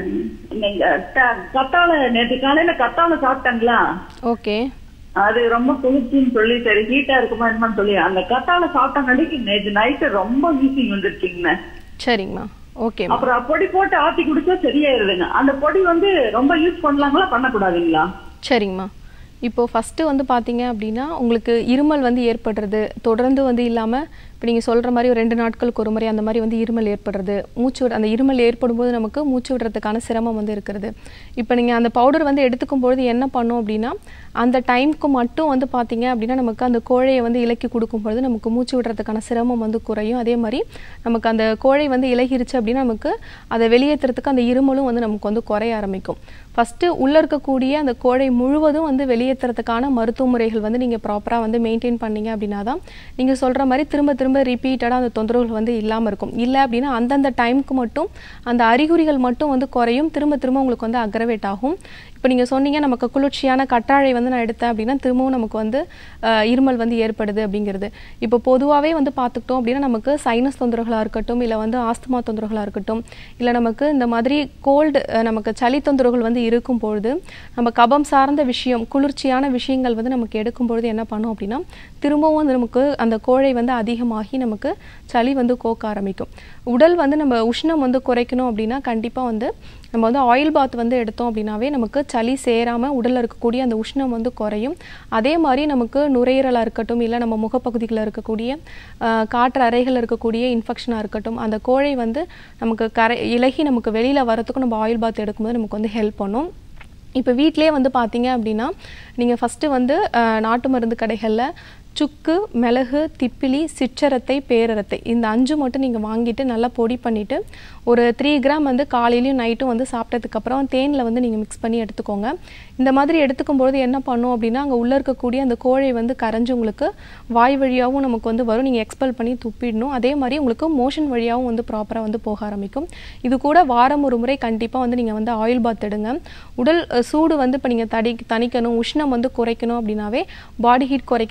C: நீங்க கத்தாழை நேற்று காலையில கத்தாழை சாப்பிட்டாங்களா?
B: ஓகே.
C: அது ரொம்ப குளிர்ச்சின்னு சொல்லி சரி ஹீட்டா இருக்குமா என்னன்னு சொல்லி அந்த கத்தாழை சாப்பிட்டாங்கடிக்கு நேற்று நைட்டு ரொம்ப வீசிங் வந்துருச்சுங்க.
B: சரிங்கம்மா. ஓகே.
C: அப்புறம் பொடி போட்டு ஆத்தி குடிச்சா சரியாயிருதுங்க. அந்த பொடி வந்து ரொம்ப யூஸ் பண்ணலாங்களா பண்ணக்கூடாதுங்களா?
B: சரிங்கம்மா. இப்போ ஃபஸ்ட்டு வந்து பார்த்தீங்க அப்படின்னா உங்களுக்கு இருமல் வந்து ஏற்படுறது தொடர்ந்து வந்து இல்லாமல் இப்போ நீங்கள் சொல்கிற மாதிரி ஒரு ரெண்டு நாட்களுக்கு ஒரு முறை அந்த மாதிரி வந்து இருமல் ஏற்படுறது, மூச்சு அந்த இருமல் ஏற்படும் போது நமக்கு மூச்சு விடுறதுக்கான சிரமம் வந்து இருக்கிறது. இப்போ நீங்கள் அந்த பவுடர் வந்து எடுத்துக்கும்பொழுது என்ன பண்ணும் அப்படின்னா அந்த டைமுக்கு மட்டும் வந்து பார்த்தீங்க அப்படின்னா நமக்கு அந்த கோழையை வந்து இலக்கி கொடுக்கும்பொழுது நமக்கு மூச்சு விடுறதுக்கான சிரமம் வந்து குறையும். அதே மாதிரி நமக்கு அந்த கோழை வந்து இலகிருச்சு அப்படின்னா நமக்கு அதை வெளியேற்றுறதுக்கு அந்த இருமலும் வந்து நமக்கு வந்து குறைய ஆரம்பிக்கும். ஃபஸ்ட்டு உள்ளே இருக்கக்கூடிய அந்த கோழை முழுவதும் வந்து வெளியேற்றுறதுக்கான மருத்துவ முறைகள் வந்து நீங்கள் ப்ராப்பராக வந்து மெயின்டைன் பண்ணீங்க அப்படின்னா தான் நீங்கள் சொல்கிற மாதிரி திரும்ப திரும்ப ரிப்பீட்டடாக அந்த தொந்தரவுகள் வந்து இல்லாமல் இருக்கும். இல்லை அப்படின்னா அந்தந்த டைமுக்கு மட்டும் அந்த அறிகுறிகள் மட்டும் வந்து குறையும், திரும்ப திரும்ப உங்களுக்கு வந்து அக்ரவேட் ஆகும். இப்போ நீங்கள் சொன்னீங்க நமக்கு குளிர்ச்சியான கற்றாழை வந்து நான் எடுத்தேன் அப்படின்னா திரும்பவும் நமக்கு வந்து இருமல் வந்து ஏற்படுது அப்படிங்கிறது. இப்போ பொதுவாகவே வந்து பார்த்துக்கிட்டோம் அப்படின்னா நமக்கு சைனஸ் தொந்தரவுகளாக இருக்கட்டும், இல்லை வந்து ஆஸ்துமா தொந்தரவுகளாக இருக்கட்டும், இல்லை நமக்கு இந்த மாதிரி கோல்டு நமக்கு சளி தொந்தரவுகள் வந்து இருக்கும் பொழுது நம்ம கபம் சார்ந்த விஷயம், குளிர்ச்சியான விஷயங்கள் வந்து நமக்கு எடுக்கும் பொழுது என்ன பண்ணும் அப்படின்னா திரும்பவும் வந்து நமக்கு அந்த கோழை வந்து அதிகமாகி நமக்கு சளி வந்து கோக்க ஆரம்பிக்கும். உடல் வந்து நம்ம உஷ்ணம் வந்து குறைக்கணும் அப்படின்னா கண்டிப்பாக வந்து நம்ம வந்து ஆயில் பாத் வந்து எடுத்தோம் அப்படின்னாவே நமக்கு சளி சேராமல் உடலில் இருக்கக்கூடிய அந்த உஷ்ணம் வந்து குறையும். அதே மாதிரி நமக்கு நுரையீரலாக இருக்கட்டும், இல்லை நம்ம முகப்பகுதிகளில் இருக்கக்கூடிய காற்று அறைகள் இருக்கக்கூடிய இன்ஃபெக்ஷனாக இருக்கட்டும், அந்த கோழை வந்து நமக்கு கரை இலகி நமக்கு வெளியில் வரத்துக்கும் நம்ம ஆயில் பாத் எடுக்கும்போது நமக்கு வந்து ஹெல்ப் பண்ணும். இப்போ வீட்டிலே வந்து பார்த்தீங்க அப்படின்னா நீங்கள் ஃபஸ்ட்டு வந்து நாட்டு மருந்து கடைகளில் சுக்கு, மிளகு, திப்பிலி, சிற்றரத்தை, பேரரத்தை இந்த அஞ்சு மட்டும் நீங்கள் வாங்கிட்டு நல்லா பொடி பண்ணிவிட்டு ஒரு த்ரீ கிராம் வந்து காலையிலையும் நைட்டும் வந்து சாப்பிட்டதுக்கப்புறம் தேனில் வந்து நீங்கள் மிக்ஸ் பண்ணி எடுத்துக்கோங்க. இந்த மாதிரி எடுத்துக்கும்பொழுது என்ன பண்ணும் அப்படின்னா அங்கே உள்ளே இருக்கக்கூடிய அந்த கோழை வந்து கரைஞ்சி உங்களுக்கு வாய் வழியாகவும் நமக்கு வந்து வரும், நீங்கள் எக்ஸ்பெல் பண்ணி துப்பிடணும். அதே மாதிரி உங்களுக்கு மோஷன் வழியாகவும் வந்து ப்ராப்பராக வந்து போக ஆரம்பிக்கும். இது கூட வாரம் ஒரு முறை கண்டிப்பாக வந்து நீங்கள் வந்து ஆயில் பாத் எடுங்க. உடல் சூடு வந்து இப்போ நீங்கள் தடி தணிக்கணும், உஷ்ணம் வந்து குறைக்கணும் அப்படின்னாவே பாடி ஹீட் குறைக்கிறதுக்கு நீங்கள்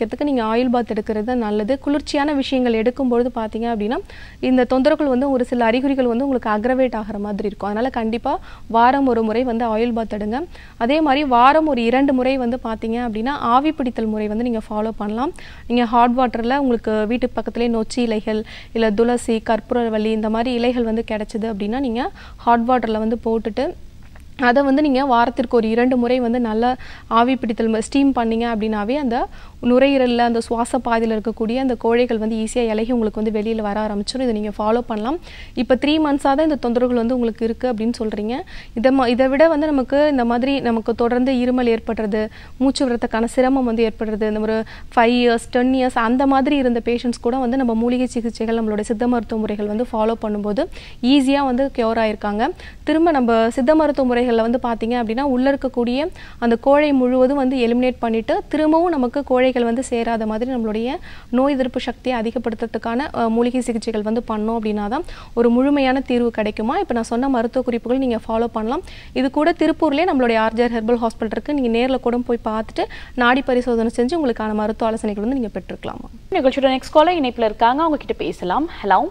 B: ஆயில் பாத் எடுக்கிறது நல்லது. குளிர்ச்சியான விஷயங்கள் எடுக்கும்பொழுது பார்த்தீங்க அப்படின்னா இந்த தொந்தரவுகள் வந்து ஒரு சில அறிகுறிகள் வந்து உங்களுக்கு அக்ரவேட் ஆகிற மாதிரி இருக்கும். அதனால் கண்டிப்பாக வாரம் ஒரு முறை வந்து ஆயில் பாத் எடுங்க. அதே மாதிரி வாரம் ஒரு இரண்டு முறை வந்து பார்த்தீங்க அப்படின்னா ஆவி பிடித்தல் முறை வந்து நீங்கள் ஃபாலோ பண்ணலாம். நீங்கள் ஹாட் வாட்டரில் உங்களுக்கு வீட்டு பக்கத்துலேயே நொச்சி இலைகள் இல்லை துளசி கற்பூரவள்ளி இந்த மாதிரி இலைகள் வந்து கிடைச்சிது அப்படின்னா நீங்கள் ஹாட் வாட்டரில் வந்து போட்டுட்டு அதை வந்து நீங்கள் வாரத்திற்கு ஒரு இரண்டு முறை வந்து நல்லா ஆவி பிடித்தல் ஸ்டீம் பண்ணிங்க அப்படின்னாவே அந்த நுரையீரலில் அந்த சுவாச பாதையில் இருக்கக்கூடிய அந்த கோழைகள் வந்து ஈஸியாக இலகி உங்களுக்கு வந்து வெளியில் வர ஆரம்பிச்சிடும். இதை நீங்கள் ஃபாலோ பண்ணலாம். இப்போ த்ரீ மந்த்ஸாக தான் இந்த தொந்தரவுகள் வந்து உங்களுக்கு இருக்குது அப்படின்னு சொல்கிறீங்க. இதை இதை விட வந்து நமக்கு இந்த மாதிரி நமக்கு தொடர்ந்து இருமல் ஏற்படுறது, மூச்சு விடுறதுக்கான சிரமம் வந்து ஏற்படுறது, இந்த ஒரு ஃபைவ் இயர்ஸ் டென் இயர்ஸ் அந்த மாதிரி இருந்த பேஷண்ட்ஸ் கூட வந்து நம்ம மூலிகை சிகிச்சைகள் நம்மளோட சித்த மருத்துவ முறைகள் வந்து ஃபாலோ பண்ணும்போது ஈஸியாக வந்து க்யூர் ஆகிருக்காங்க. திரும்ப நம்ம சித்த மருத்துவ முறைகளில் வந்து பார்த்தீங்க அப்படின்னா உள்ளே இருக்கக்கூடிய அந்த கோழை முழுவதும் வந்து எலிமினேட் பண்ணிவிட்டு திரும்பவும் நமக்கு கோழை வந்து சேராத மாதிரி நம்மளுடைய நோய் எதிர்ப்பு சக்தியை அதிகப்படுத்துறதுக்கான மூலிகை சிகிச்சைகள் வந்து பண்ணோம் அப்படின்னா தான் ஒரு முழுமையான தீர்வு கிடைக்குமா. இப்போ நான் சொன்ன மருத்துவ குறிப்புகள் நீங்கள் ஃபாலோ பண்ணலாம். இது கூட திருப்பூர்லேயே நம்மளுடைய ஆர்ஜேஆர் ஹெர்பல் ஹாஸ்பிட்டல் இருக்குது. நீங்கள் நேரில் கூட போய் பார்த்துட்டு நாடி பரிசோதனை செஞ்சு உங்களுக்கான மருத்துவ ஆலோசனைகள் வந்து நீங்கள் பெற்றுக்கலாமா.
A: நிகழ்ச்சியோட நெக்ஸ்ட் காலர் இணைப்பில் இருக்காங்க, அவங்க கிட்ட பேசலாம். Hello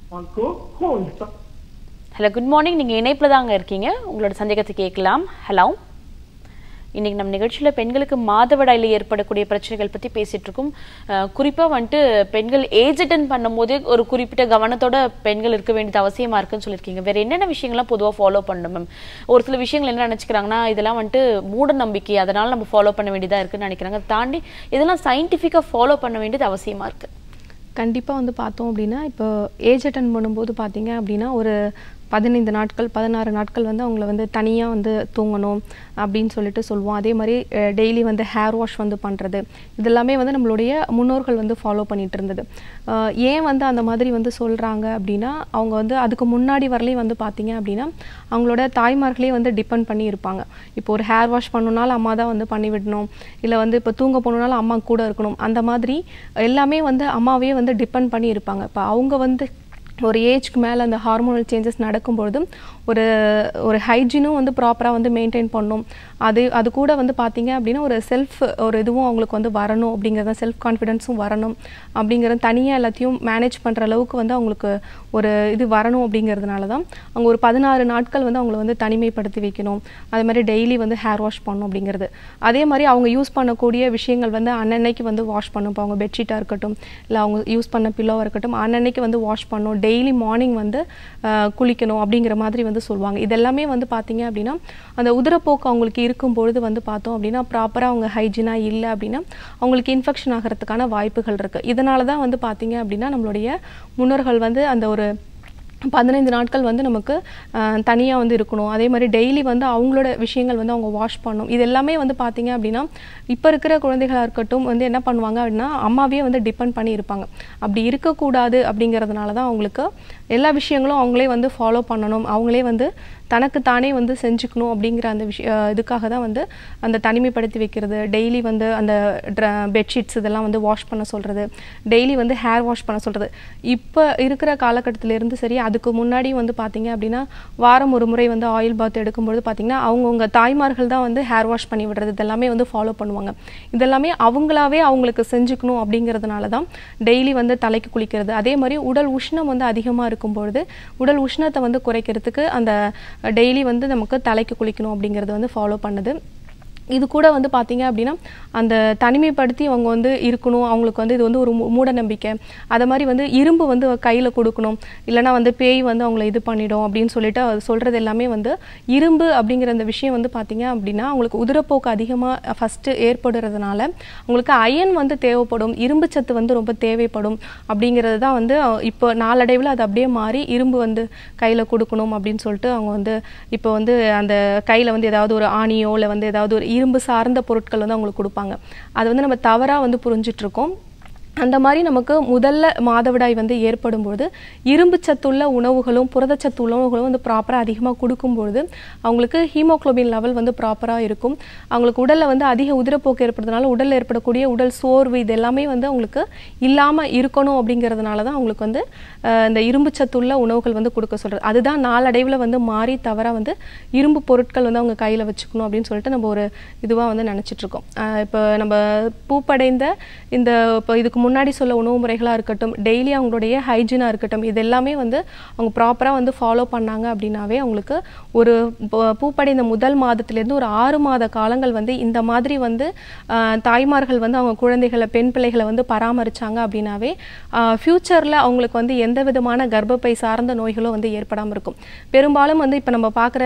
A: hello good morning. நீங்கள் இணைப்பில் தாங்க இருக்கீங்க, உங்களோட சந்தேகத்தை கேட்கலாம். ஹலோ, இன்றைக்கி நம்ம நிகழ்ச்சியில் பெண்களுக்கு மாதவிடாயில் ஏற்படக்கூடிய பிரச்சனைகள் பற்றி பேசிகிட்டு இருக்கோம். குறிப்பாக வந்துட்டு பெண்கள் ஏஜ் அட்டன் பண்ணும்போதே ஒரு குறிப்பிட்ட கவனத்தோட பெண்கள் இருக்க வேண்டியது அவசியமாக இருக்குன்னு சொல்லியிருக்கீங்க. வேறு என்னென்ன விஷயங்கள்லாம் பொதுவாக ஃபாலோ பண்ணணும் மேம்? ஒரு சில விஷயங்கள் என்ன நினச்சிக்கிறாங்கன்னா இதெல்லாம் வந்துட்டு மூட நம்பிக்கை, அதனால் நம்ம ஃபாலோ பண்ண வேண்டியதாக இருக்குன்னு நினைக்கிறாங்க. தாண்டி இதெல்லாம் சயின்டிஃபிக்காக ஃபாலோ பண்ண வேண்டியது அவசியமாக இருக்குது.
B: கண்டிப்பாக வந்து பார்த்தோம் அப்படின்னா இப்போ ஏஜ் அட்டன் பண்ணும்போது பார்த்தீங்க அப்படின்னா ஒரு பதினைந்து நாட்கள் பதினாறு நாட்கள் வந்து அவங்கள வந்து தனியாக வந்து தூங்கணும் அப்படின்னு சொல்லிட்டு சொல்லுவோம். அதே மாதிரி டெய்லி வந்து ஹேர் வாஷ் வந்து பண்ணுறது, இதெல்லாமே வந்து நம்மளுடைய முன்னோர்கள் வந்து ஃபாலோ பண்ணிகிட்டு இருந்தது. ஏன் வந்து அந்த மாதிரி வந்து சொல்கிறாங்க அப்படின்னா அவங்க வந்து அதுக்கு முன்னாடி வரலையும் வந்து பார்த்தீங்க அப்படின்னா அவங்களோட தாய்மார்களே வந்து டிபெண்ட் பண்ணி இருப்பாங்க. இப்போ ஒரு ஹேர் வாஷ் பண்ணணுனாலும் அம்மா தான் வந்து பண்ணி விடணும், இல்லை வந்து இப்போ தூங்க போகணுனாலும் அம்மா கூட இருக்கணும். அந்த மாதிரி எல்லாமே வந்து அம்மாவே வந்து டிபெண்ட் பண்ணி இருப்பாங்க. இப்போ அவங்க வந்து ஒரு ஏஜ்க்கு மேலே அந்த ஹார்மோனல் சேஞ்சஸ் நடக்கும்பொழுது ஒரு ஒரு ஹைஜீனும் வந்து ப்ராப்பராக வந்து மெயின்டைன் பண்ணணும். அது அது கூட வந்து பார்த்தீங்க அப்படின்னா ஒரு செல்ஃப் ஒரு இதுவும் அவங்களுக்கு வந்து வரணும் அப்படிங்கிறத, செல்ஃப் கான்ஃபிடென்ஸும் வரணும் அப்படிங்கிறது, தனியாக எல்லாத்தையும் மேனேஜ் பண்ணுற அளவுக்கு வந்து அவங்களுக்கு ஒரு இது வரணும். அப்படிங்கிறதுனால தான் அவங்க ஒரு பதினாறு நாட்கள் வந்து அவங்கள வந்து தனிமைப்படுத்தி வைக்கணும். அதே மாதிரி டெய்லி வந்து ஹேர் வாஷ் பண்ணணும் அப்படிங்கிறது. அதே மாதிரி அவங்க யூஸ் பண்ணக்கூடிய விஷயங்கள் வந்து அன்னன்னைக்கு வந்து வாஷ் பண்ணணும். இப்போ அவங்க பெட்ஷீட்டாக இருக்கட்டும் இல்லை அவங்க யூஸ் பண்ண பில்லோவாக இருக்கட்டும் அன்னன்னைக்கு வந்து வாஷ் பண்ணணும். டெய்லி மார்னிங் வந்து குளிக்கணும் அப்படிங்கிற மாதிரி வந்து சொல்லுவாங்க. இதெல்லாமே வந்து பார்த்தீங்க அப்படின்னா அந்த உதிரப்போக்கு அவங்களுக்கு இருக்கும்பொழுது வந்து பார்த்தோம் அப்படின்னா ப்ராப்பராக அவங்க ஹைஜீனாக இல்லை அப்படின்னா அவங்களுக்கு இன்ஃபெக்ஷன் ஆகிறதுக்கான வாய்ப்புகள் இருக்குது. இதனால தான் வந்து பார்த்தீங்க அப்படின்னா நம்மளுடைய முன்னோர்கள் வந்து அந்த ஒரு பதினைந்து நாட்கள் வந்து நமக்கு தனியாக வந்து இருக்கணும். அதே மாதிரி டெய்லி வந்து அவங்களோட விஷயங்கள் வந்து அவங்க வாஷ் பண்ணணும். இது எல்லாமே வந்து பார்த்தீங்க அப்படின்னா இப்போ இருக்கிற குழந்தைகளாக இருக்கட்டும் வந்து என்ன பண்ணுவாங்க அப்படின்னா அம்மாவே வந்து டிபெண்ட் பண்ணி இருப்பாங்க. அப்படி இருக்கக்கூடாது அப்படிங்கிறதுனால தான் அவங்களுக்கு எல்லா விஷயங்களும் அவங்களே வந்து ஃபாலோ பண்ணணும், அவங்களே வந்து தனக்கு தானே வந்து செஞ்சுக்கணும் அப்படிங்கிற அந்த விஷய இதுக்காக தான் வந்து அந்த தனிமைப்படுத்தி வைக்கிறது, டெய்லி வந்து அந்த பெட்ஷீட்ஸ் இதெல்லாம் வந்து வாஷ் பண்ண சொல்கிறது, டெய்லி வந்து ஹேர் வாஷ் பண்ண சொல்கிறது. இப்போ இருக்கிற காலகட்டத்திலேருந்து சரி அதுக்கு முன்னாடி வந்து பார்த்தீங்க அப்படின்னா வாரம் ஒரு முறை வந்து ஆயில் பாத் எடுக்கும்பொழுது பார்த்தீங்கன்னா அவங்கவுங்க தாய்மார்கள் தான் வந்து ஹேர் வாஷ் பண்ணி விடுறது இதெல்லாமே வந்து ஃபாலோ பண்ணுவாங்க. இதெல்லாமே அவங்களாவே அவங்களுக்கு செஞ்சுக்கணும் அப்படிங்கிறதுனால தான் டெய்லி வந்து தலைக்கு குளிக்கிறது. அதே மாதிரி உடல் உஷ்ணம் வந்து அதிகமாக இருக்கும்பொழுது உடல் உஷ்ணத்தை வந்து குறைக்கிறதுக்கு அந்த டெய்லி வந்து நமக்கு தலைக்கு குளிக்கணும் அப்படிங்கிறது வந்து ஃபாலோ பண்ணுது. இது கூட வந்து பார்த்தீங்க அப்படின்னா அந்த தனிமைப்படுத்தி அவங்க வந்து இருக்கணும். அவங்களுக்கு வந்து இது வந்து ஒரு மூட நம்பிக்கை. அதை மாதிரி வந்து இரும்பு வந்து கையில் கொடுக்கணும், இல்லைனா வந்து பேய் வந்து அவங்கள இது பண்ணிடும் அப்படின்னு சொல்லிட்டு சொல்கிறது எல்லாமே வந்து இரும்பு அப்படிங்கிற அந்த விஷயம் வந்து பார்த்தீங்க அப்படின்னா அவங்களுக்கு உதிரப்போக்கு அதிகமாக ஃபஸ்ட்டு ஏற்படுறதுனால அவங்களுக்கு அயன் வந்து தேவைப்படும், இரும்பு சத்து வந்து ரொம்ப தேவைப்படும் அப்படிங்கிறது தான் வந்து இப்போ நாளடைவில் அது அப்படியே மாறி இரும்பு வந்து கையில் கொடுக்கணும் அப்படின்னு சொல்லிட்டு அவங்க வந்து இப்போ வந்து அந்த கையில் வந்து ஏதாவது ஒரு ஆணியோ இல்லை வந்து ஏதாவது ஒரு இரும்பு சார்ந்த பொருட்கள் வந்து அவங்களுக்கு கொடுப்பாங்க. அது வந்து நம்ம தவறாக வந்து புரிஞ்சிட்ருக்கோம். அந்த மாதிரி நமக்கு முதல்ல மாதவிடாய் வந்து ஏற்படும்போது இரும்பு சத்துள்ள உணவுகளும் புரதச்சத்து உணவுகளும் வந்து ப்ராப்பராக அதிகமாக கொடுக்கும்பொழுது அவங்களுக்கு ஹீமோக்ளோபின் லெவல் வந்து ப்ராப்பராக இருக்கும். அவங்களுக்கு உடலில் வந்து அதிக உதிரப்போக்கு ஏற்படுறதுனால உடலில் ஏற்படக்கூடிய உடல் சோர்வு இது எல்லாமே வந்து அவங்களுக்கு இல்லாமல் இருக்கணும். அப்படிங்கிறதுனால தான் அவங்களுக்கு வந்து இந்த இரும்பு சத்துள்ள உணவுகள் வந்து கொடுக்க சொல்கிறது. அதுதான் நாளடைவில் வந்து மாறி தவறாக வந்து இரும்பு பொருட்கள் வந்து அவங்க கையில் வச்சுக்கணும் அப்படின்னு சொல்லிட்டு நம்ம ஒரு இதுவாக வந்து நினச்சிட்ருக்கோம். இப்போ நம்ம பூப்படைந்த இந்த இப்போ இதுக்கு முன்னாடி சொல்ல உணவு முறைகளாக இருக்கட்டும், டெய்லி அவங்களுடைய ஹைஜீனாக இருக்கட்டும், இது எல்லாமே வந்து அவங்க ப்ராப்பராக வந்து ஃபாலோ பண்ணாங்க அப்படின்னாவே அவங்களுக்கு ஒரு பூப்படைந்த முதல் மாதத்துலேருந்து ஒரு ஆறு மாத காலங்கள் வந்து இந்த மாதிரி வந்து தாய்மார்கள் வந்து அவங்க குழந்தைகளை பெண் பிள்ளைகளை வந்து பராமரித்தாங்க அப்படின்னாவே ஃப்யூச்சரில் அவங்களுக்கு வந்து எந்த விதமான கர்ப்பப்பை சார்ந்த நோய்களும் வந்து ஏற்படாமல் இருக்கும். பெரும்பாலும் வந்து இப்போ நம்ம பார்க்குற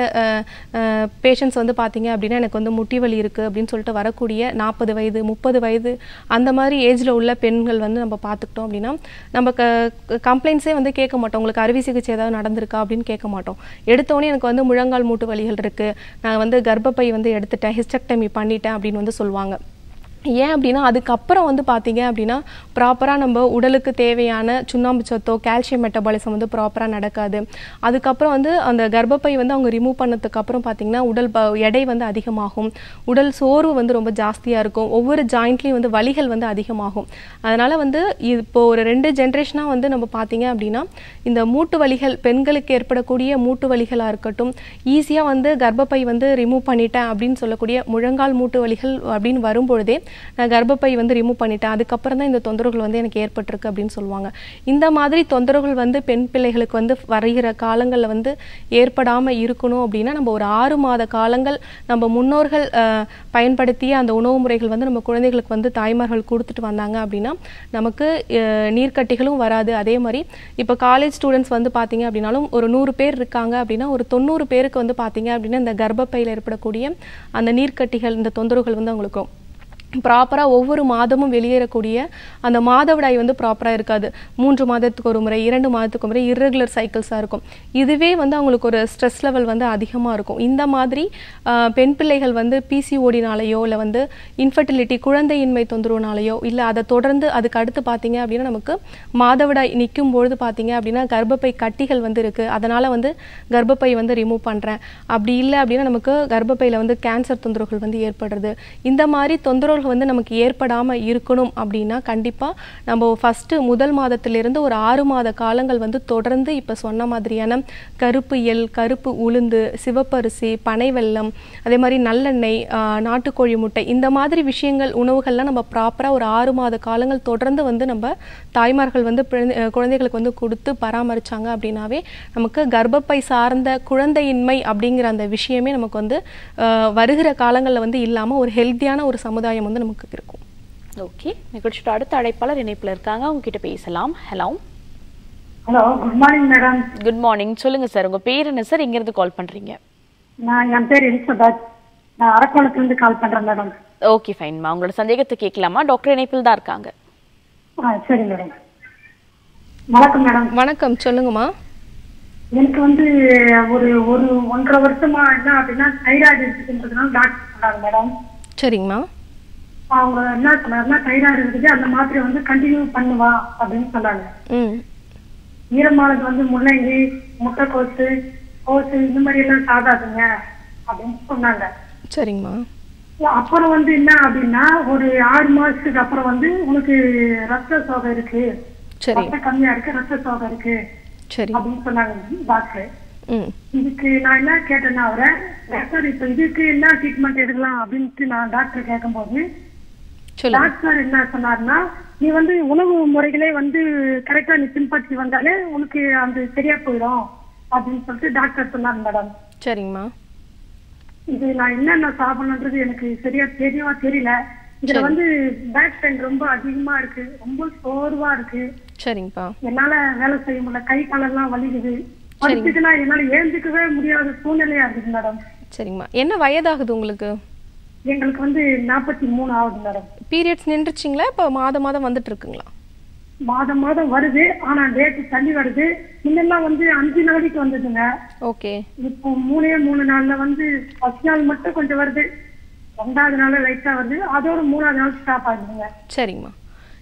B: பேஷண்ட்ஸ் வந்து பார்த்தீங்க அப்படின்னா எனக்கு வந்து முட்டி வலி இருக்குது அப்படின்னு சொல்லிட்டு வரக்கூடிய நாற்பது வயது முப்பது வயது அந்த மாதிரி ஏஜில் உள்ள பெண்கள் வந்து நம்ம பார்த்துக்கிட்டோம் அப்படின்னா நம்ம க கம்ப்ளைண்ட்ஸே வந்து கேட்க மாட்டோம். உங்களுக்கு அறுவை சிகிச்சை ஏதாவது நடந்திருக்கா அப்படின்னு கேட்க மாட்டோம். எடுத்தோடனே எனக்கு வந்து முழங்கால் மூட்டு வலிகள் இருக்குது, நான் வந்து கர்ப்பப்பை வந்து எடுத்துட்டேன், ஹிஸ்டெக்டமி பண்ணிட்டேன் அப்படின்னு வந்து சொல்லுவாங்க. ஏன் அப்படின்னா அதுக்கப்புறம் வந்து பார்த்தீங்க அப்படின்னா ப்ராப்பராக நம்ம உடலுக்கு தேவையான சுண்ணாம்பு சத்தோ கால்சியம் மெட்டபாலிசம் வந்து ப்ராப்பராக நடக்காது. அதுக்கப்புறம் வந்து அந்த கர்ப்பப்பை வந்து அவங்க ரிமூவ் பண்ணதுக்கு அப்புறம் பார்த்தீங்கன்னா உடல் எடை வந்து அதிகமாகும், உடல் சோர்வு வந்து ரொம்ப ஜாஸ்தியாக இருக்கும், ஒவ்வொரு ஜாயிண்ட்லேயும் வந்து வலிகள் வந்து அதிகமாகும். அதனால் வந்து இப்போ ஒரு ரெண்டு ஜென்ரேஷனாக வந்து நம்ம பார்த்தீங்க அப்படின்னா இந்த மூட்டு வலிகள் பெண்களுக்கு ஏற்படக்கூடிய மூட்டு வலிகளாக இருக்கட்டும், ஈஸியாக வந்து கர்ப்பப்பை வந்து ரிமூவ் பண்ணிட்டேன் அப்படின்னு சொல்லக்கூடிய முழங்கால் மூட்டு வலிகள் அப்படின்னு வரும்பொழுதே நான் கர்ப்பப்பை வந்து ரிமூவ் பண்ணிட்டேன், அதுக்கப்புறம் தான் இந்த தொந்தரவுகள் வந்து எனக்கு ஏற்பட்டிருக்கு அப்படின்னு சொல்லுவாங்க. இந்த மாதிரி தொந்தரவுகள் வந்து பெண் பிள்ளைகளுக்கு வந்து வருகிற காலங்களில் வந்து ஏற்படாமல் இருக்கணும் அப்படின்னா நம்ம ஒரு ஆறு மாத காலங்கள் நம்ம முன்னோர்கள் பயன்படுத்திய அந்த உணவு முறைகள் வந்து நம்ம குழந்தைகளுக்கு வந்து தாய்மார்கள் கொடுத்துட்டு வந்தாங்க அப்படின்னா நமக்கு நீர்க்கட்டிகளும் வராது. அதே மாதிரி இப்போ காலேஜ் ஸ்டூடெண்ட்ஸ் வந்து பார்த்தீங்க அப்படின்னாலும் ஒரு நூறு பேர் இருக்காங்க அப்படின்னா ஒரு தொண்ணூறு பேருக்கு வந்து பார்த்தீங்க அப்படின்னா இந்த கர்ப்பப்பையில் ஏற்படக்கூடிய அந்த நீர்க்கட்டிகள் இந்த தொந்தரவுகள் வந்து அவங்களுக்கு ப்ராப்பராக ஒவ்வொரு மாதமும் வெளியேறக்கூடிய அந்த மாதவிடாய் வந்து ப்ராப்பராக இருக்காது. மூன்று மாதத்துக்கு ஒரு முறை இரண்டு மாதத்துக்கு ஒரு முறை இர்ரெகுலர் சைக்கிள்ஸாக இருக்கும். இதுவே வந்து அவங்களுக்கு ஒரு ஸ்ட்ரெஸ் லெவல் வந்து அதிகமாக இருக்கும். இந்த மாதிரி பெண் பிள்ளைகள் வந்து பிசிஓடினாலேயோ இல்லை வந்து இன்ஃபர்டிலிட்டி குழந்தையின்மை தொந்தரவுனாலேயோ இல்லை அதை தொடர்ந்து அதுக்கு அடுத்து பார்த்தீங்க அப்படின்னா நமக்கு மாதவிடாய் நிற்கும் பொழுது பார்த்தீங்க அப்படின்னா கர்ப்பப்பை கட்டிகள் வந்து இருக்குது, அதனால் வந்து கர்ப்பப்பை வந்து ரிமூவ் பண்ணுறேன், அப்படி இல்லை அப்படின்னா நமக்கு கர்ப்பப்பையில் வந்து கேன்சர் தொந்தரவுகள் வந்து ஏற்படுறது. இந்த மாதிரி தொந்தரவு வந்து நமக்கு ஏற்படாமல் இருக்கணும் அப்படின்னா கண்டிப்பாக நம்ம ஃபஸ்ட்டு முதல் மாதத்திலிருந்து ஒரு ஆறு மாத காலங்கள் வந்து தொடர்ந்து இப்போ சொன்ன மாதிரியான கருப்பு எள், கருப்பு உளுந்து, சிவப்பரிசி, பனை வெல்லம், அதே மாதிரி நல்லெண்ணெய், நாட்டுக்கோழி முட்டை, இந்த மாதிரி விஷயங்கள் உணவுகள்லாம் நம்ம ப்ராப்பராக ஒரு ஆறு மாத காலங்கள் தொடர்ந்து வந்து நம்ம தாய்மார்கள் வந்து குழந்தைகளுக்கு வந்து கொடுத்து பராமரித்தாங்க அப்படின்னாவே நமக்கு கர்ப்பப்பை சார்ந்த குழந்தையின்மை அப்படிங்கிற அந்த விஷயமே நமக்கு வந்து வருகிற காலங்களில் வந்து இல்லாமல் ஒரு ஹெல்த்தியான ஒரு சமுதாயம் வந்து நமக்கு இருக்கும்.
A: ஓகே, நிகழ்ச்சியோட அடுத்த அழைப்பாளர் இணைப்புல இருக்காங்க, அவங்க கிட்ட பேசலாம். Hello
D: hello, good morning madam.
A: Good morning, சொல்லுங்க சார், உங்க பேர் என்ன சார், எங்க இருந்து கால் பண்றீங்க?
D: நான் என் பேர் எலிசபெத், நான் அரக்கோணத்துல இருந்து கால் பண்றேன் மேடம்.
A: ஓகே ஃபைன்மா, உங்களோட சந்தேகத்தை கேட்கலாமா? டாக்டர் இணைப்பில் தான் இருக்காங்க.
D: ஆ சரி மேடம். வணக்கம் மேடம்.
B: வணக்கம், சொல்லுங்கம்மா.
D: எனக்கு வந்து ஒரு ஒரு ஒன்றரை வருஷமா என்ன அப்படின்னா தைராய்டு இருக்குன்றதுனால டாக்டர் சொன்னாங்க மேடம்.
B: சரிங்கம்மா.
D: அவங்க என்ன சொன்னாருன்னா தைராய்டு இருக்குது, அந்த மாத்திரை வந்து கண்டினியூ பண்ணுவா அப்படின்னு சொன்னாங்க. ஈரமானது வந்து முள்ளங்கி, முட்டைக்கோசு, கோசு இந்த மாதிரி எல்லாம் சாதாதுங்க அப்படின்னு சொன்னாங்க.
B: சரிங்கம்மா.
D: அப்புறம் வந்து என்ன அப்படின்னா ஒரு ஆறு மாசத்துக்கு அப்புறம் வந்து உனக்கு ரத்த சோகை இருக்கு, ரத்த கம்மியா இருக்கு, ரத்த சோகை இருக்கு அப்படின்னு சொன்னாங்க டாக்டர். இதுக்கு நான் என்ன கேட்டேன்னா அவரை, டாக்டர் இப்ப இதுக்கு என்ன ட்ரீட்மெண்ட் எடுக்கலாம் அப்படின்ட்டு நான் டாக்டர் கேட்கும் போது டாக்டர் என்ன சொன்னாருன்னா, நீ வந்து உணவு முறைகளே வந்து கரெக்டா நீ பின்பற்றி வந்தாலே உனக்கு அந்த சரியா போயிடும் அப்படின்னு சொல்லிட்டு டாக்டர் சொன்னாங்க மேடம்.
B: சரிங்கம்மா.
D: இது நான் என்னென்ன சாப்பிடணுன்றது எனக்கு சரியா தெரியவா தெரியல. இதுல வந்து பேக் பெயின் ரொம்ப அதிகமா இருக்கு, ரொம்ப சோர்வா இருக்கு.
B: சரிங்கப்பா.
D: என்னால வேலை செய்ய முடியல, கை காலெல்லாம் வலிக்குது, படுத்துக்குனா என்னால ஏந்துக்கவே முடியாத சூழ்நிலையா இருக்குது மேடம்.
B: சரிங்கம்மா. என்ன வயதாகுது உங்களுக்கு?
D: எங்களுக்கு வந்து நாற்பத்தி மூணு ஆகுது மேடம்.
B: பீரியட்ஸ் நின்றுச்சிங்களா? இப்ப மாதம் மாதம் வந்துட்டு இருக்குங்களா?
D: மாதம் மாதம் வருது, ஆனா டேட் தள்ளி வருது. முன்னெல்லாம் வந்து அஞ்சு நாளைக்கு வந்ததுங்க.
B: ஓகே.
D: இப்போ மூணே மூணு நாள்ல வந்து ஃபர்ஸ்ட் நாள் மட்டும் கொஞ்சம் வருது, ரெண்டாவது நாள் லைட்டா வருது, அதோட மூணாவது நாள் ஸ்டாப் ஆகுதுங்க.
B: சரிங்கம்மா.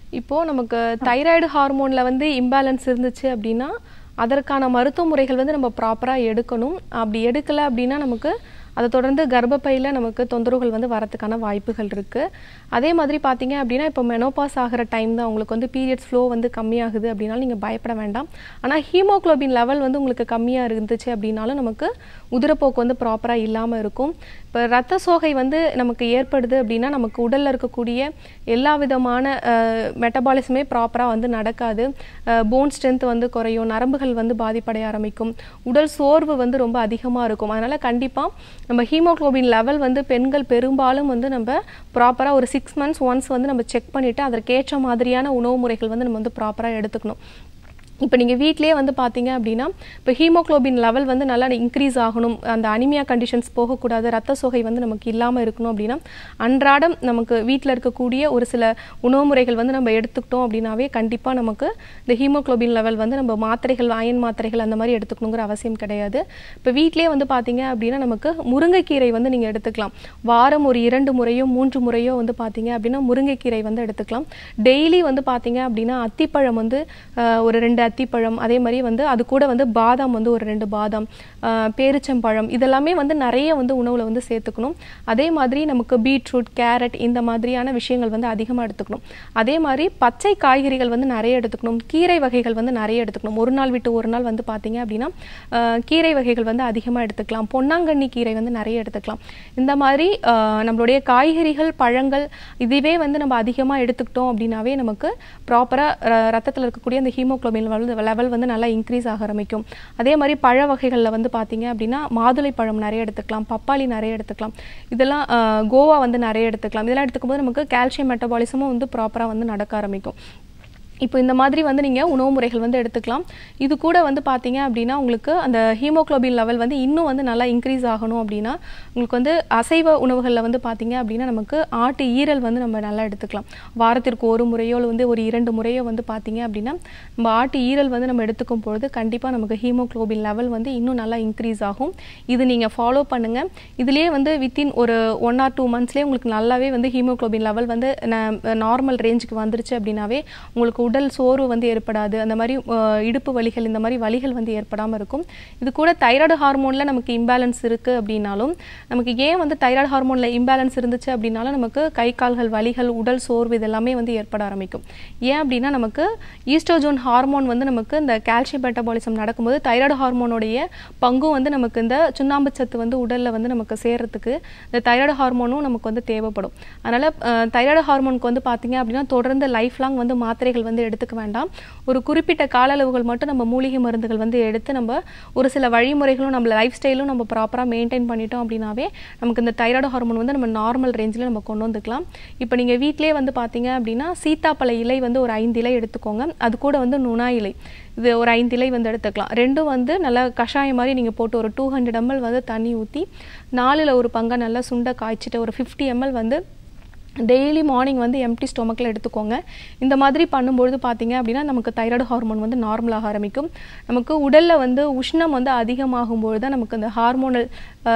B: இப்போது நமக்கு தைராய்டு ஹார்மோனில் வந்து இம்பேலன்ஸ் இருந்துச்சு அப்படின்னா அதற்கான மருத்துவ முறைகள் வந்து நம்ம ப்ராப்பராக எடுக்கணும். அப்படி எடுக்கலை அப்படின்னா நமக்கு அதை தொடர்ந்து கர்ப்பப்பையில் நமக்கு தொந்தரவுகள் வந்து வரத்துக்கான வாய்ப்புகள் இருக்குது. அதே மாதிரி பார்த்தீங்க அப்படின்னா இப்போ மெனோபாஸ் ஆகிற டைம் தான் உங்களுக்கு வந்து பீரியட்ஸ் ஃப்ளோ வந்து கம்மியாகுது அப்படின்னாலும் நீங்கள் பயப்பட வேண்டாம். ஆனால் ஹீமோக்ளோபின் லெவல் வந்து உங்களுக்கு கம்மியாக இருந்துச்சு அப்படின்னாலும் நமக்கு உதிரப்போக்கு வந்து ப்ராப்பராக இல்லாமல் இருக்கும். இப்போ ரத்த சோகை வந்து நமக்கு ஏற்படுது அப்படின்னா நமக்கு உடலில் இருக்கக்கூடிய எல்லா விதமான மெட்டபாலிசமே ப்ராப்பராக வந்து நடக்காது. போன் ஸ்ட்ரென்த் வந்து குறையும், நரம்புகள் வந்து பாதிப்படைய ஆரம்பிக்கும், உடல் சோர்வு வந்து ரொம்ப அதிகமாக இருக்கும். அதனால் கண்டிப்பாக நம்ம ஹீமோக்ளோபின் லெவல் வந்து பெண்கள் பெரும்பாலும் வந்து நம்ம ப்ராப்பராக ஒரு சிக்ஸ் மந்த்ஸ் ஒன்ஸ் வந்து நம்ம செக் பண்ணிவிட்டு அதற்கேற்ற மாதிரியான உணவு முறைகள் வந்து நம்ம வந்து ப்ராப்பராக எடுத்துக்கணும். இப்போ நீங்கள் வீட்டிலே வந்து பார்த்தீங்க அப்படின்னா இப்போ ஹீமோக்ளோபின் லெவல் வந்து நல்லா இன்க்ரீஸ் ஆகணும், அந்த அனிமியா கண்டிஷன்ஸ் போகக்கூடாது, ரத்த சோகை வந்து நமக்கு இல்லாமல் இருக்கணும் அப்படின்னா அன்றாடம் நமக்கு வீட்டில் இருக்கக்கூடிய ஒரு சில உணவு முறைகள் வந்து நம்ம எடுத்துக்கிட்டோம் அப்படின்னாவே கண்டிப்பாக நமக்கு இந்த ஹீமோக்ளோபின் லெவல் வந்து நம்ம மாத்திரைகள் அயன் மாத்திரைகள் அந்த மாதிரி எடுத்துக்கணுங்கிற அவசியம் கிடையாது. இப்போ வீட்டிலே வந்து பார்த்தீங்க அப்படின்னா நமக்கு முருங்கைக்கீரை வந்து நீங்கள் எடுத்துக்கலாம். வாரம் ஒரு இரண்டு முறையோ மூன்று முறையோ வந்து பார்த்தீங்க அப்படின்னா முருங்கைக்கீரை வந்து எடுத்துக்கலாம். டெய்லி வந்து பார்த்தீங்க அப்படின்னா அத்திப்பழம் வந்து ஒரு ரெண்டு அத்திப்பழம், அதே மாதிரி வந்து அது கூட வந்து பாதாம் வந்து ஒரு ரெண்டு பாதாம், பேரிச்சம்பழம் இதெல்லாமே வந்து நிறைய வந்து உணவில் வந்து சேர்த்துக்கணும். அதே மாதிரி நமக்கு பீட்ரூட், கேரட் இந்த மாதிரியான விஷயங்கள் வந்து அதிகமாக எடுத்துக்கணும். அதே மாதிரி பச்சை காய்கறிகள் வந்து நிறைய எடுத்துக்கணும். கீரை வகைகள் வந்து நிறைய எடுத்துக்கணும். ஒரு நாள் விட்டு ஒரு நாள் வந்து பார்த்தீங்க அப்படின்னா கீரை வகைகள் வந்து அதிகமாக எடுத்துக்கலாம். பொன்னாங்கண்ணி கீரை வந்து நிறைய எடுத்துக்கலாம். இந்த மாதிரி நம்மளுடைய காய்கறிகள், பழங்கள் இதுவே வந்து நம்ம அதிகமாக எடுத்துக்கிட்டோம் அப்படின்னாவே நமக்கு ப்ராப்பராக ரத்தத்தில் இருக்கக்கூடிய அந்த ஹீமோக்ளோபின் லெவல் வந்து நல்லா இன்க்ரீஸ் ஆக ஆரம்பிக்கும். அதே மாதிரி பழ வகைகளில் வந்து பார்த்தீங்க அப்படின்னா மாதுளை பழம் நிறைய எடுத்துக்கலாம், பப்பாளி நிறைய எடுத்துக்கலாம், இதெல்லாம் கோவா வந்து நிறைய எடுத்துக்கலாம். இதெல்லாம் எடுத்துக்கும் போது நமக்கு கால்சியம் மெட்டபாலிசமும் வந்து ப்ராப்பராக வந்து நடக்க ஆரம்பிக்கும். இப்போ இந்த மாதிரி வந்து நீங்கள் உணவு முறைகள் வந்து எடுத்துக்கலாம். இது கூட வந்து பார்த்தீங்க அப்படின்னா உங்களுக்கு அந்த ஹீமோக்ளோபின் லெவல் வந்து இன்னும் வந்து நல்லா இன்க்ரீஸ் ஆகணும் அப்படின்னா உங்களுக்கு வந்து அசைவ உணவுகளில் வந்து பார்த்தீங்க அப்படின்னா நமக்கு ஆட்டு ஈரல் வந்து நம்ம நல்லா எடுத்துக்கலாம். வாரத்திற்கு ஒரு முறையோ வந்து ஒரு இரண்டு முறையோ வந்து பார்த்தீங்க அப்படின்னா நம்ம ஆட்டு ஈரல் வந்து நம்ம எடுத்துக்கும் பொழுது கண்டிப்பாக நமக்கு ஹீமோக்ளோபின் லெவல் வந்து இன்னும் நல்லா இன்க்ரீஸ் ஆகும். இது நீங்கள் ஃபாலோ பண்ணுங்கள். இதுலேயே வந்து வித்தின் ஒரு ஒன் ஆர் டூ மந்த்ஸ்லேயே உங்களுக்கு நல்லாவே வந்து ஹீமோக்ளோபின் லெவல் வந்து நார்மல் ரேஞ்சுக்கு வந்துருச்சு அப்படின்னாவே உங்களுக்கு உடல் சோர்வு வந்து ஏற்படாது, அந்த மாதிரி இடுப்பு வலிகள் இந்த மாதிரி வலிகள் வந்து ஏற்படாமல் இருக்கும். இது கூட தைராய்டு ஹார்மோனில் நமக்கு இம்பேலன்ஸ் இருக்குது அப்படின்னாலும் நமக்கு ஏன் வந்து தைராய்டு ஹார்மோனில் இம்பேலன்ஸ் இருந்துச்சு அப்படின்னாலும் நமக்கு கை கால்கள் வலிகள், உடல் சோர்வு இதெல்லாமே வந்து ஏற்பட ஆரம்பிக்கும். ஏன் அப்படின்னா நமக்கு ஈஸ்ட்ரோஜன் ஹார்மோன் வந்து நமக்கு இந்த கால்சியம் மெட்டபாலிசம் நடக்கும்போது தைராய்டு ஹார்மோனுடைய பங்கும் வந்து நமக்கு இந்த சுண்ணாம்பு சத்து வந்து உடலில் வந்து நமக்கு சேர்றதுக்கு இந்த தைராய்டு ஹார்மோனும் நமக்கு வந்து தேவைப்படும். அதனால் தைராய்டு ஹார்மோனுக்கு வந்து பார்த்தீங்க அப்படின்னா தொடர்ந்து லைஃப் லாங் வந்து மாத்திரைகள் வந்து எடுத்துக்க வேண்டாம். ஒரு குறிப்பிட்ட கால அளவுகள் மட்டும் நம்ம மூலிகை மருந்துகள் வந்து எடுத்து நம்ம ஒரு சில வழிமுறைகளும் நம்ம லைஃப் ஸ்டைலும் நம்ம ப்ராப்பராக மெயின்டைன் பண்ணிட்டோம் அப்படின்னாவே நமக்கு இந்த தைராய்டு ஹார்மோன் வந்து நம்ம நார்மல் ரேஞ்சில் நம்ம கொண்டு வந்துக்கலாம். இப்போ நீங்கள் வீட்டிலே வந்து பார்த்தீங்க அப்படின்னா சீத்தாப்பழ இலை வந்து ஒரு ஐந்து இலை எடுத்துக்கோங்க. அது கூட வந்து நுணா இலை இது ஒரு ஐந்து இலை வந்து எடுத்துக்கலாம். ரெண்டும் வந்து நல்லா கஷாயம் மாதிரி நீங்கள் போட்டு ஒரு டூ ஹண்ட்ரட் எம்எல் வந்து தண்ணி ஊற்றி நாலில் ஒரு பங்கை நல்லா சுண்டை காய்ச்சிட்டு ஒரு ஃபிஃப்டி எம்எல் வந்து டெய்லி மார்னிங் வந்து எம்டி ஸ்டொமக்கில் எடுத்துக்கோங்க. இந்த மாதிரி பண்ணும்பொழுது பார்த்தீங்க அப்படின்னா நமக்கு தைராய்டு ஹார்மோன் வந்து நார்மலாக ஆரம்பிக்கும். நமக்கு உடலில் வந்து உஷ்ணம் வந்து அதிகமாகும்பொழுது தான் நமக்கு அந்த ஹார்மோனல்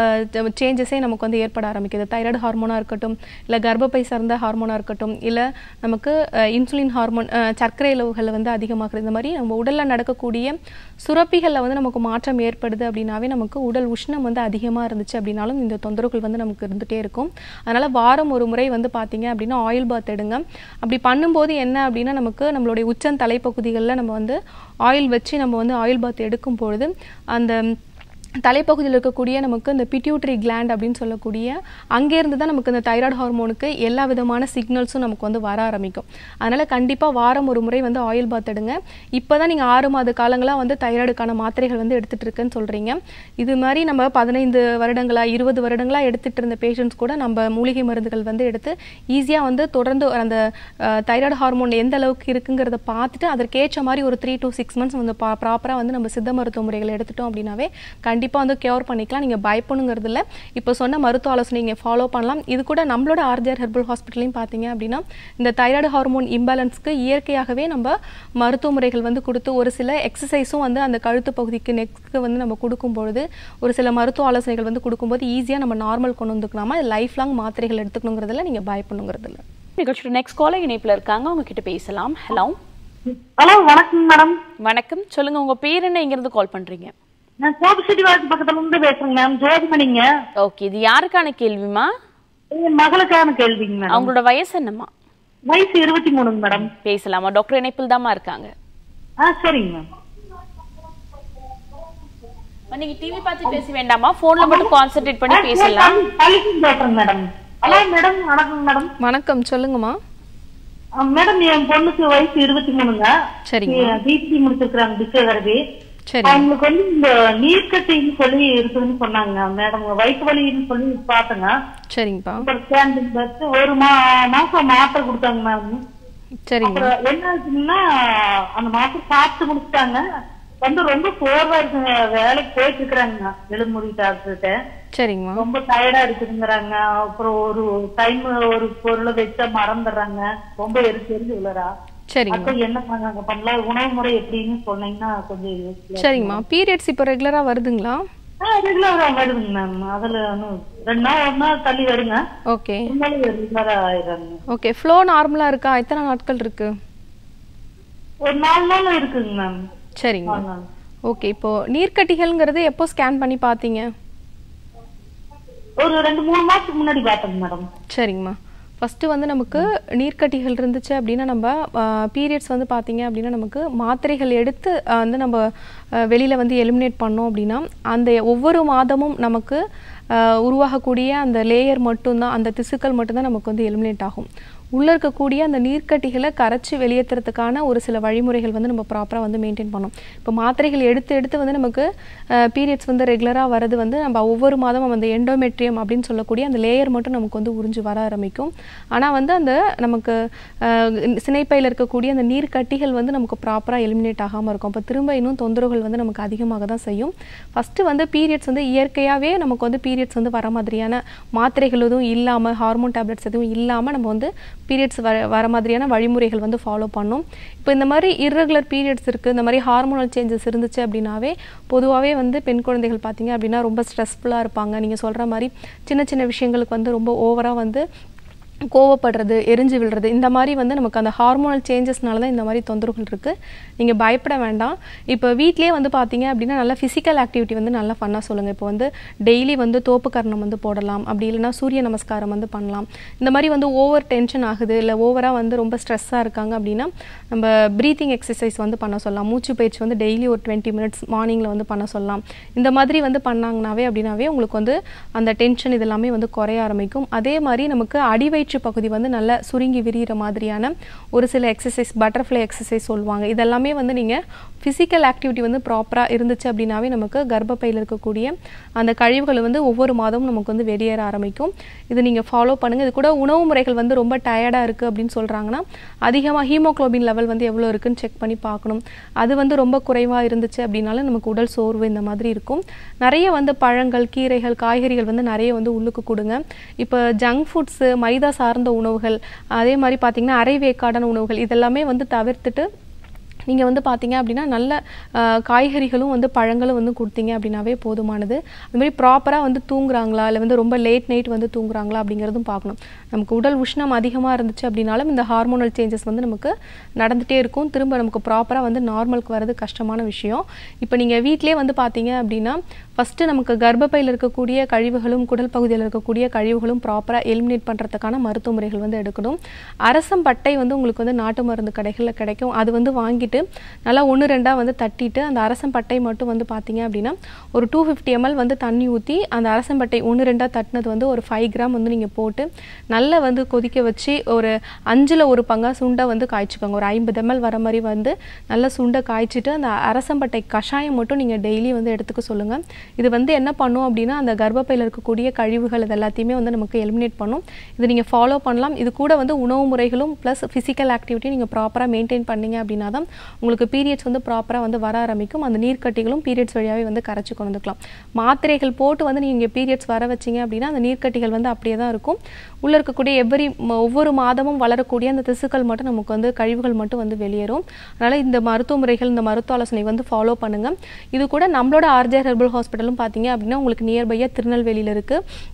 B: சேஞ்சஸே நமக்கு வந்து ஏற்பட ஆரம்பிக்குது. தைராய்டு ஹார்மோனாக இருக்கட்டும், இல்லை கர்ப்பப்பை சார்ந்த ஹார்மோனாக இருக்கட்டும், இல்லை நமக்கு இன்சுலின் ஹார்மோன் சர்க்கரை அளவுகளில் வந்து அதிகமாகிறது. இந்த மாதிரி நம்ம உடலில் நடக்கக்கூடிய சுரப்பிகளில் வந்து நமக்கு மாற்றம் ஏற்படுது அப்படின்னாவே நமக்கு உடல் உஷ்ணம் வந்து அதிகமாக இருந்துச்சு அப்படின்னாலும் இந்த தொந்தரவுகள் வந்து நமக்கு இருந்துகிட்டே இருக்கும். அதனால் வாரம் ஒரு முறை வந்து பார்த்திங்க அப்படின்னா ஆயில் பாத் எடுங்க. அப்படி பண்ணும்போது என்ன அப்படின்னா நமக்கு நம்மளுடைய உச்சன் தலைப்பகுதிகளில் நம்ம வந்து ஆயில் வச்சு நம்ம வந்து ஆயில் பாத் எடுக்கும் பொழுது அந்த தலைப்பகுதியில் இருக்கக்கூடிய நமக்கு இந்த பிட்யூட்டரி கிளாண்ட் அப்படின்னு சொல்லக்கூடிய அங்கேருந்து தான் நமக்கு இந்த தைராய்டு ஹார்மோனுக்கு எல்லா விதமான சிக்னல்ஸும் நமக்கு வந்து வர ஆரம்பிக்கும். அதனால் கண்டிப்பாக வாரம் ஒரு முறை வந்து ஆயில் பாத் எடுங்க. இப்போ தான் நீங்கள் ஆறு மாத காலங்களாக வந்து தைராய்டுக்கான மாத்திரைகள் வந்து எடுத்துகிட்டு இருக்குன்னு சொல்கிறீங்க. இது மாதிரி நம்ம பதினைந்து வருடங்களாக இருபது வருடங்களாக எடுத்துகிட்டு இருந்த பேஷண்ட்ஸ் கூட நம்ம மூலிகை மருந்துகள் வந்து எடுத்து ஈஸியாக வந்து தொடர்ந்து அந்த தைராய்டு ஹார்மோன் எந்த அளவுக்கு இருக்குங்கிறத பார்த்துட்டு அதற்கேற்ற மாதிரி ஒரு த்ரீ டு சிக்ஸ் மந்த்ஸ் வந்து ப்ராப்பராக வந்து நம்ம சித்த மருத்துவ முறைகளை எடுத்துட்டோம் அப்படின்னாவே கண்டிப்பாக வந்து கியூர் பண்ணிக்கலாம். நீங்கள் பயப்படணுங்கிறது இல்லை. இப்போ சொன்ன மருத்துவ ஆலோசனை நீங்கள் ஃபாலோ பண்ணலாம். இது கூட நம்மளோட ஆர்ஜேஆர் ஹெர்பல் ஹாஸ்பிட்டலையும் பார்த்தீங்க அப்படின்னா இந்த தைராய்டு ஹார்மோன் இம்பேலன்ஸ்க்கு இயற்கையாகவே நம்ம மருத்துவ முறைகள் வந்து கொடுத்து ஒரு சில எக்ஸசைஸும் வந்து அந்த கழுத்து பகுதிக்கு நெக்ஸ்க்கு வந்து நம்ம கொடுக்கும்பொழுது ஒரு சில மருத்துவ ஆலோசனைகள் வந்து கொடுக்கும்போது ஈஸியாக நம்ம நார்மல் கொண்டு வந்துக்கலாமா லைஃப் லாங் மாத்திரைகள் எடுத்துக்கணுங்கிறதுல நீங்கள் பயப்படணுங்கிறது இல்லை.
A: நிகழ்ச்சியோட நெக்ஸ்ட் காலர் இணைப்புல இருக்காங்க, அவங்க கிட்ட பேசலாம். ஹலோ
E: ஹலோ, வணக்கம் மேடம்.
A: வணக்கம், சொல்லுங்க உங்க பேர் என்ன, எங்க இருந்து கால் பண்றீங்க?
E: நான் கோபி சிட்டி வாக்கு பக்கத்துல இருந்து பேசுறேங்க மேம், ஜோதிமணிங்க.
A: ஓகே, இது யாருக்கான கேள்விமா?
E: என் மகளுக்கான கேள்விங்க மேடம்.
A: அவங்களோட வயசு என்னம்மா?
E: வயசு இருபத்தி மூணுங்க மேடம்.
A: பேசலாமா? டாக்டர் இணைப்பில் தாமா இருக்காங்க.
E: ஆ சரிங்க மேம்.
A: நீங்க டிவி பார்த்து பேச வேண்டாமா, போன்ல மட்டும் கான்சென்ட்ரேட் பண்ணி பேசலாம்.
E: மேடம். ஹலோ மேடம், வணக்கம் மேடம்.
B: வணக்கம், சொல்லுங்கம்மா.
E: மேடம், என் பொண்ணுக்கு வயசு இருபத்தி மூணுங்க.
B: சரிங்க.
E: டிசி முடிச்சிருக்காங்க, டிஸ்கவரி.
B: சரி.
E: அவங்களுக்கு வந்து இந்த நீர்க்கட்டின்னு சொல்லி இருக்குதுன்னு சொன்னாங்க மேடம். வயிற்று வலின்னு சொல்லி பாத்தங்க.
B: சரிங்கப்பா.
E: ஒரு மா மாசம் மாத்திரை கொடுத்தாங்க மேம்.
B: சரிங்க.
E: என்ன ஆச்சுன்னா அந்த மாசம் சாப்பிட்டு முடிச்சிட்டாங்க. வந்து ரொம்ப சோர்வா இருக்குங்க, வேலைக்கு போயிட்டு இருக்கிறாங்க எலும்புரி டாக்டர்கிட்ட.
B: சரிங்கம்மா.
E: ரொம்ப டயர்டா இருக்குதுங்கிறாங்க. அப்புறம் ஒரு டைம் ஒரு பொருளை வச்சா மறந்துடுறாங்க, ரொம்ப எரிச்சு எரிஞ்சு விழுறா.
B: சரிங்க.
E: என்ன பண்ணாங்க பண்ணலாம், உணவு முறை எப்படின்னு சொன்னீங்கன்னா கொஞ்சம்.
B: சரிங்கம்மா, பீரியட்ஸ் இப்போ ரெகுலரா வருதுங்களா?
E: ரெகுலரா வருதுங்க மேம். அதுல ரெண்டு நாள் ஒரு நாள் தள்ளி வருங்க.
B: ஓகே.
E: ரெகுலரா ஆயிடுறாங்க.
B: ஓகே, ஃப்ளோ நார்மலா இருக்கா? எத்தனை நாட்கள் இருக்கு?
E: ஒரு நாலு நாள் இருக்குங்க மேம்.
B: சரிங்க. ஓகே, இப்போ நீர்க்கட்டிகள்ங்கிறது எப்போ ஸ்கேன் பண்ணி பாத்தீங்க?
E: ஒரு ரெண்டு மூணு மாசத்துக்கு முன்னாடி பார்த்தேங்க மேடம்.
B: சரிங்கம்மா. ஃபஸ்ட்டு வந்து நமக்கு நீர்க்கட்டிகள் இருந்துச்சு அப்படின்னா நம்ம பீரியட்ஸ் வந்து பார்த்தீங்க அப்படின்னா நமக்கு மாத்திரைகள் எடுத்து வந்து நம்ம வெளியில் வந்து எலிமினேட் பண்ணோம் அப்படின்னா அந்த ஒவ்வொரு மாதமும் நமக்கு உருவாகக்கூடிய அந்த லேயர் மட்டும்தான், அந்த திசுக்கள் மட்டும்தான் நமக்கு வந்து எலிமினேட் ஆகும். உள்ளே இருக்கக்கூடிய அந்த நீர்க்கட்டிகளை கரைச்சி வெளியேற்றுறதுக்கான ஒரு சில வழிமுறைகள் வந்து நம்ம ப்ராப்பராக வந்து மெயின்டைன் பண்ணோம். இப்போ மாத்திரைகள் எடுத்து எடுத்து வந்து நமக்கு பீரியட்ஸ் வந்து ரெகுலராக வரது வந்து நம்ம ஒவ்வொரு மாதமும் அந்த எண்டோமெட்ரியம் அப்படின்னு சொல்லக்கூடிய அந்த லேயர் மட்டும் நமக்கு வந்து உறிஞ்சு வர ஆரம்பிக்கும். ஆனால் வந்து அந்த நமக்கு சினைப்பையில் இருக்கக்கூடிய அந்த நீர்க்கட்டிகள் வந்து நமக்கு ப்ராப்பராக எலிமினேட் ஆகாமல் இருக்கும். அப்போ திரும்ப இன்னும் தொந்தரவுகள் வந்து நமக்கு அதிகமாக தான் செய்யும். ஃபஸ்ட்டு வந்து பீரியட்ஸ் வந்து இயற்கையாகவே நமக்கு வந்து பீரியட்ஸ் வந்து வர மாதிரியான மாத்திரைகள் எதுவும் இல்லாமல், ஹார்மோன் டேப்லெட்ஸ் எதுவும் இல்லாமல் நம்ம வந்து பீரியட்ஸ் வர வர மாதிரியான வழிமுறைகள் வந்து ஃபாலோ பண்ணும். இப்போ இந்த மாதிரி இர்ரெகுலர் பீரியட்ஸ் இருக்குது, இந்த மாதிரி ஹார்மோனல் சேஞ்சஸ் இருந்துச்சு அப்படின்னாவே பொதுவாகவே வந்து பெண் குழந்தைகள் பார்த்தீங்க அப்படின்னா ரொம்ப ஸ்ட்ரெஸ்ஃபுல்லாக இருப்பாங்க. நீங்கள் சொல்கிற மாதிரி சின்ன சின்ன விஷயங்களுக்கு வந்து ரொம்ப ஓவராக வந்து கோவப்படுறது, எரிஞ்சு விழுறது, இந்த மாதிரி வந்து நமக்கு அந்த ஹார்மோனல் சேஞ்சஸ்னால தான் இந்த மாதிரி தொந்தரவுகள் இருக்குது. நீங்கள் பயப்பட வேண்டாம். இப்போ வீட்லேயே வந்து பார்த்தீங்க அப்படின்னா நல்லா ஃபிசிக்கல் ஆக்டிவிட்டி வந்து நல்லா பண்ணால் சொல்லுங்கள். இப்போ வந்து டெய்லி வந்து தோப்பு கரணம் வந்து போடலாம், அப்படி இல்லைனா சூரிய நமஸ்காரம் வந்து பண்ணலாம். இந்த மாதிரி வந்து ஓவர் டென்ஷன் ஆகுது, இல்லை ஓவராக வந்து ரொம்ப ஸ்ட்ரெஸ்ஸாக இருக்காங்க அப்படின்னா நம்ம ப்ரீத்திங் எக்ஸசைஸ் வந்து பண்ண சொல்லலாம். மூச்சு பயிற்சி வந்து டெய்லி ஒரு டுவெண்ட்டி மினிட்ஸ் மார்னிங்கில் வந்து பண்ண சொல்லலாம். இந்த மாதிரி வந்து பண்ணாங்கனாவே அப்படின்னாவே உங்களுக்கு வந்து அந்த டென்ஷன் இதெல்லாமே வந்து குறைய ஆரம்பிக்கும். அதே மாதிரி நமக்கு அடிவயிற்று பகுதி வந்து நல்லா சுருங்கி விரிகிற மாதிரியான ஒரு சில எக்ஸசைஸ், பட்டர்ஃப்ளை எக்ஸசைஸ் சொல்லுவாங்க. இதெல்லாமே வந்து நீங்கள் ஃபிசிக்கல் ஆக்டிவிட்டி வந்து ப்ராப்பராக இருந்துச்சு அப்படின்னாவே நமக்கு கர்ப்பப்பையில் இருக்கக்கூடிய அந்த கழிவுகள் வந்து ஒவ்வொரு மாதமும் நமக்கு வந்து வெளியேற ஆரம்பிக்கும். இது நீங்கள் ஃபாலோ பண்ணுங்கள். இது கூட உணவு முறைகள் வந்து ரொம்ப டயர்டாக இருக்குது அப்படின்னு சொல்கிறாங்கன்னா அதிகமாக ஹீமோக்ளோபின் லெவல் வந்து எவ்வளோ இருக்குன்னு செக் பண்ணி பார்க்கணும். அது வந்து ரொம்ப குறைவாக இருந்துச்சு அப்படின்னாலும் நமக்கு உடல் சோர்வு இந்த மாதிரி இருக்கும். நிறைய வந்து பழங்கள், கீரைகள், காய்கறிகள் வந்து நிறைய வந்து உள்ளுக்கு கொடுங்க. இப்போ ஜங்க் ஃபுட்ஸு, மைதா சார்ந்த உணவுகள், அதே மாதிரி பார்த்தீங்கன்னா அரை வேக்காடான உணவுகள் இதெல்லாமே வந்து தவிர்த்துட்டு நீங்கள் வந்து பார்த்தீங்க அப்படின்னா நல்ல காய்கறிகளும் வந்து பழங்களும் வந்து கொடுத்தீங்க அப்படின்னாவே போதுமானது. அதுமாதிரி ப்ராப்பராக வந்து தூங்குறாங்களா, இல்லை வந்து ரொம்ப லேட் நைட் வந்து தூங்குறாங்களா அப்படிங்கிறதும் பார்க்கணும். நமக்கு உடல் உஷ்ணம் அதிகமாக இருந்துச்சு அப்படின்னாலும் இந்த ஹார்மோனல் சேஞ்சஸ் வந்து நமக்கு நடந்துகிட்டே இருக்கும். திரும்ப நமக்கு ப்ராப்பராக வந்து நார்மலுக்கு வர்றது கஷ்டமான விஷயம். இப்போ நீங்கள் வீட்டிலே வந்து பார்த்தீங்க அப்படின்னா ஃபஸ்ட்டு நமக்கு கர்ப்பப்பையில் இருக்கக்கூடிய கழிவுகளும் குடல் பகுதியில் இருக்கக்கூடிய கழிவுகளும் ப்ராப்பராக எலிமினேட் பண்ணுறதுக்கான மருத்துவ முறைகள் வந்து எடுக்கணும். அரசம் பட்டை வந்து உங்களுக்கு வந்து நாட்டு மருந்து கடைகளில் கிடைக்கும். அது வந்து வாங்கிட்டு நல்லா ஒன்று ரெண்டாக வந்து தட்டிட்டு அந்த அரசம் பட்டை மட்டும் வந்து பார்த்தீங்க அப்படின்னா ஒரு டூ ஃபிஃப்டி எம்எல் வந்து தண்ணி ஊற்றி அந்த அரசம் பட்டை ஒன்று ரெண்டாக தட்டினது வந்து ஒரு ஃபைவ் கிராம் வந்து நீங்கள் போட்டு நல்லா வந்து கொதிக்க வச்சு ஒரு அஞ்சில் ஒரு பங்காக சுண்டை வந்து காய்ச்சிக்கோங்க. ஒரு ஐம்பது எம்எல் வர மாதிரி வந்து நல்லா சுண்டை காய்ச்சிட்டு அந்த அரசம்பட்டை கஷாயம் மட்டும் நீங்கள் டெய்லி வந்து எடுத்துக்க சொல்லுங்கள். இது வந்து என்ன பண்ணும் அப்படின்னா அந்த கர்ப்பப்பையில் இருக்கக்கூடிய கழிவுகள் இது எல்லாத்தையுமே வந்து நமக்கு எலிமினேட் பண்ணும். இது நீங்கள் ஃபாலோ பண்ணலாம். இது கூட வந்து உணவு முறைகளும் ப்ளஸ் ஃபிசிக்கல் ஆக்டிவிட்டி நீங்கள் ப்ராப்பராக மெயின்டைன் பண்ணிங்க அப்படின்னா தான் உங்களுக்கு பீரியட்ஸ் வந்து ப்ராப்பராக வந்து வர ஆரம்பிக்கும். அந்த நீர்க்கட்டிகளும் பீரியட்ஸ் வழியாகவே வந்து கரைச்சி கொண்டு வந்துக்கலாம். மாத்திரைகள் போட்டு வந்து நீங்கள் பீரியட்ஸ் வர வச்சிங்க அப்படின்னா அந்த நீர்க்கட்டிகள் வந்து அப்படியே தான் இருக்கும். உள்ளே இருக்கக்கூடிய எவ்வரி ஒவ்வொரு மாதமும் வளரக்கூடிய அந்த திசுக்கள் மட்டும் நமக்கு வந்து கழிவுகள் மட்டும் வந்து வெளியேறும். அதனால் இந்த மருத்துவ முறைகள், இந்த மருத்துவ ஆலோசனை வந்து ஃபாலோ பண்ணுங்கள். இது கூட நம்மளோட ஆர்ஜேஆர் ஹெர்பல் ஹாஸ்பிட்டலும் பார்த்தீங்க அப்படின்னா உங்களுக்கு நியர்பையாக திருநெல்வேலியில் இருக்குது.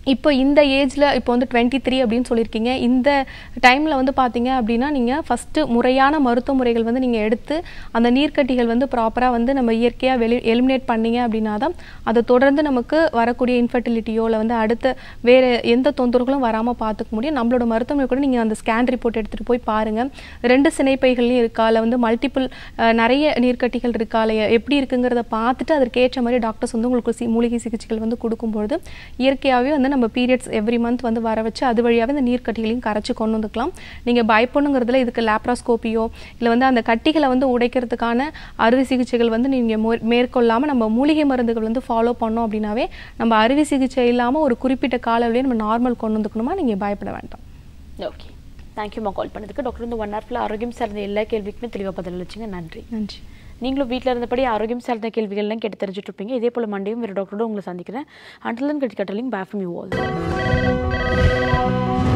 B: இப்போ இந்த ஏஜில் இப்போ வந்து டுவெண்ட்டி த்ரீ அப்படின்னு சொல்லியிருக்கீங்க. இந்த டைமில் வந்து பார்த்தீங்க அப்படின்னா நீங்கள் ஃபஸ்ட்டு முறையான மருத்துவ முறைகள் வந்து நீங்கள் எடுத்து அந்த நீர்க்கட்டிகள் வந்து ப்ராப்பராக வந்து நம்ம இயற்கையாக வெளி எலிமினேட் பண்ணிங்க அப்படின்னா தான் அதை தொடர்ந்து நமக்கு வரக்கூடிய இன்ஃபர்டிலிட்டியோ இல்லை வந்து அடுத்த வேறு எந்த தொந்தரவுகளும் வராமல் பார்த்துக்க முடியும். நம்மளோட மருத்துவமனை கூட நீங்கள் அந்த ஸ்கேன் ரிப்போர்ட் எடுத்துகிட்டு போய் பாருங்கள். ரெண்டு சினைப்பைகள்லையும் இருக்கா, இல்லை வந்து மல்டிபிள் நிறைய நீர்க்கட்டிகள் இருக்கா, இல்லை எப்படி இருக்குங்கிறத பார்த்துட்டு அதற்கேற்ற மாதிரி டாக்டர்ஸ் வந்து உங்களுக்கு சி மூலிகை சிகிச்சைகள் வந்து கொடுக்கும்பொழுது இயற்கையாகவே வந்து நம்ம பீரியட்ஸ் எவ்ரி மந்த் வந்து வர வச்சு அது வழியாகவே இந்த நீர்க்கட்டிகளையும் கரைச்சி கொண்டு வந்துக்கலாம். நீங்கள் பயப்படணுங்கிறதுல இதுக்கு லேப்ராஸ்கோப்பியோ இல்லை வந்து அந்த கட்டிகளை வந்து உடைக்கிறதுக்கான அறுவை சிகிச்சைகள் வந்து நீங்கள் மேற்கொள்ளாமல் நம்ம மூலிகை மருந்துகள் வந்து ஃபாலோ பண்ணோம் அப்படின்னாவே நம்ம அறுவை சிகிச்சை இல்லாமல் ஒரு குறிப்பிட்ட காலவழியே நம்ம நார்மல் கொண்டு வந்துக்கணுமா, நீங்கள் பயப்பட வேண்டாம்.
A: ஓகே, தேங்க்யூமா கால் பண்ணதுக்கு. டாக்டர் இந்த ஒன் ஹவர்ல ஆரோக்கியம் சார்ந்த எல்லா கேள்விக்குமே தெளிவாக பதில் அளிச்சிங்க. நன்றி.
B: நன்றி.
A: நீங்களும் வீட்டில் இருந்தபடி ஆரோக்கியம் சார்ந்த கேள்விகள்லாம் கேட்டு தெரிஞ்சுட்டு இருப்பீங்க. இதே போல் மண்டேயும் வேறு டாக்டரோட உங்களை சந்திக்கிறேன். அண்டர்லன் கட்டி கட்டலிங் பேஃபம் யூ ஆல்.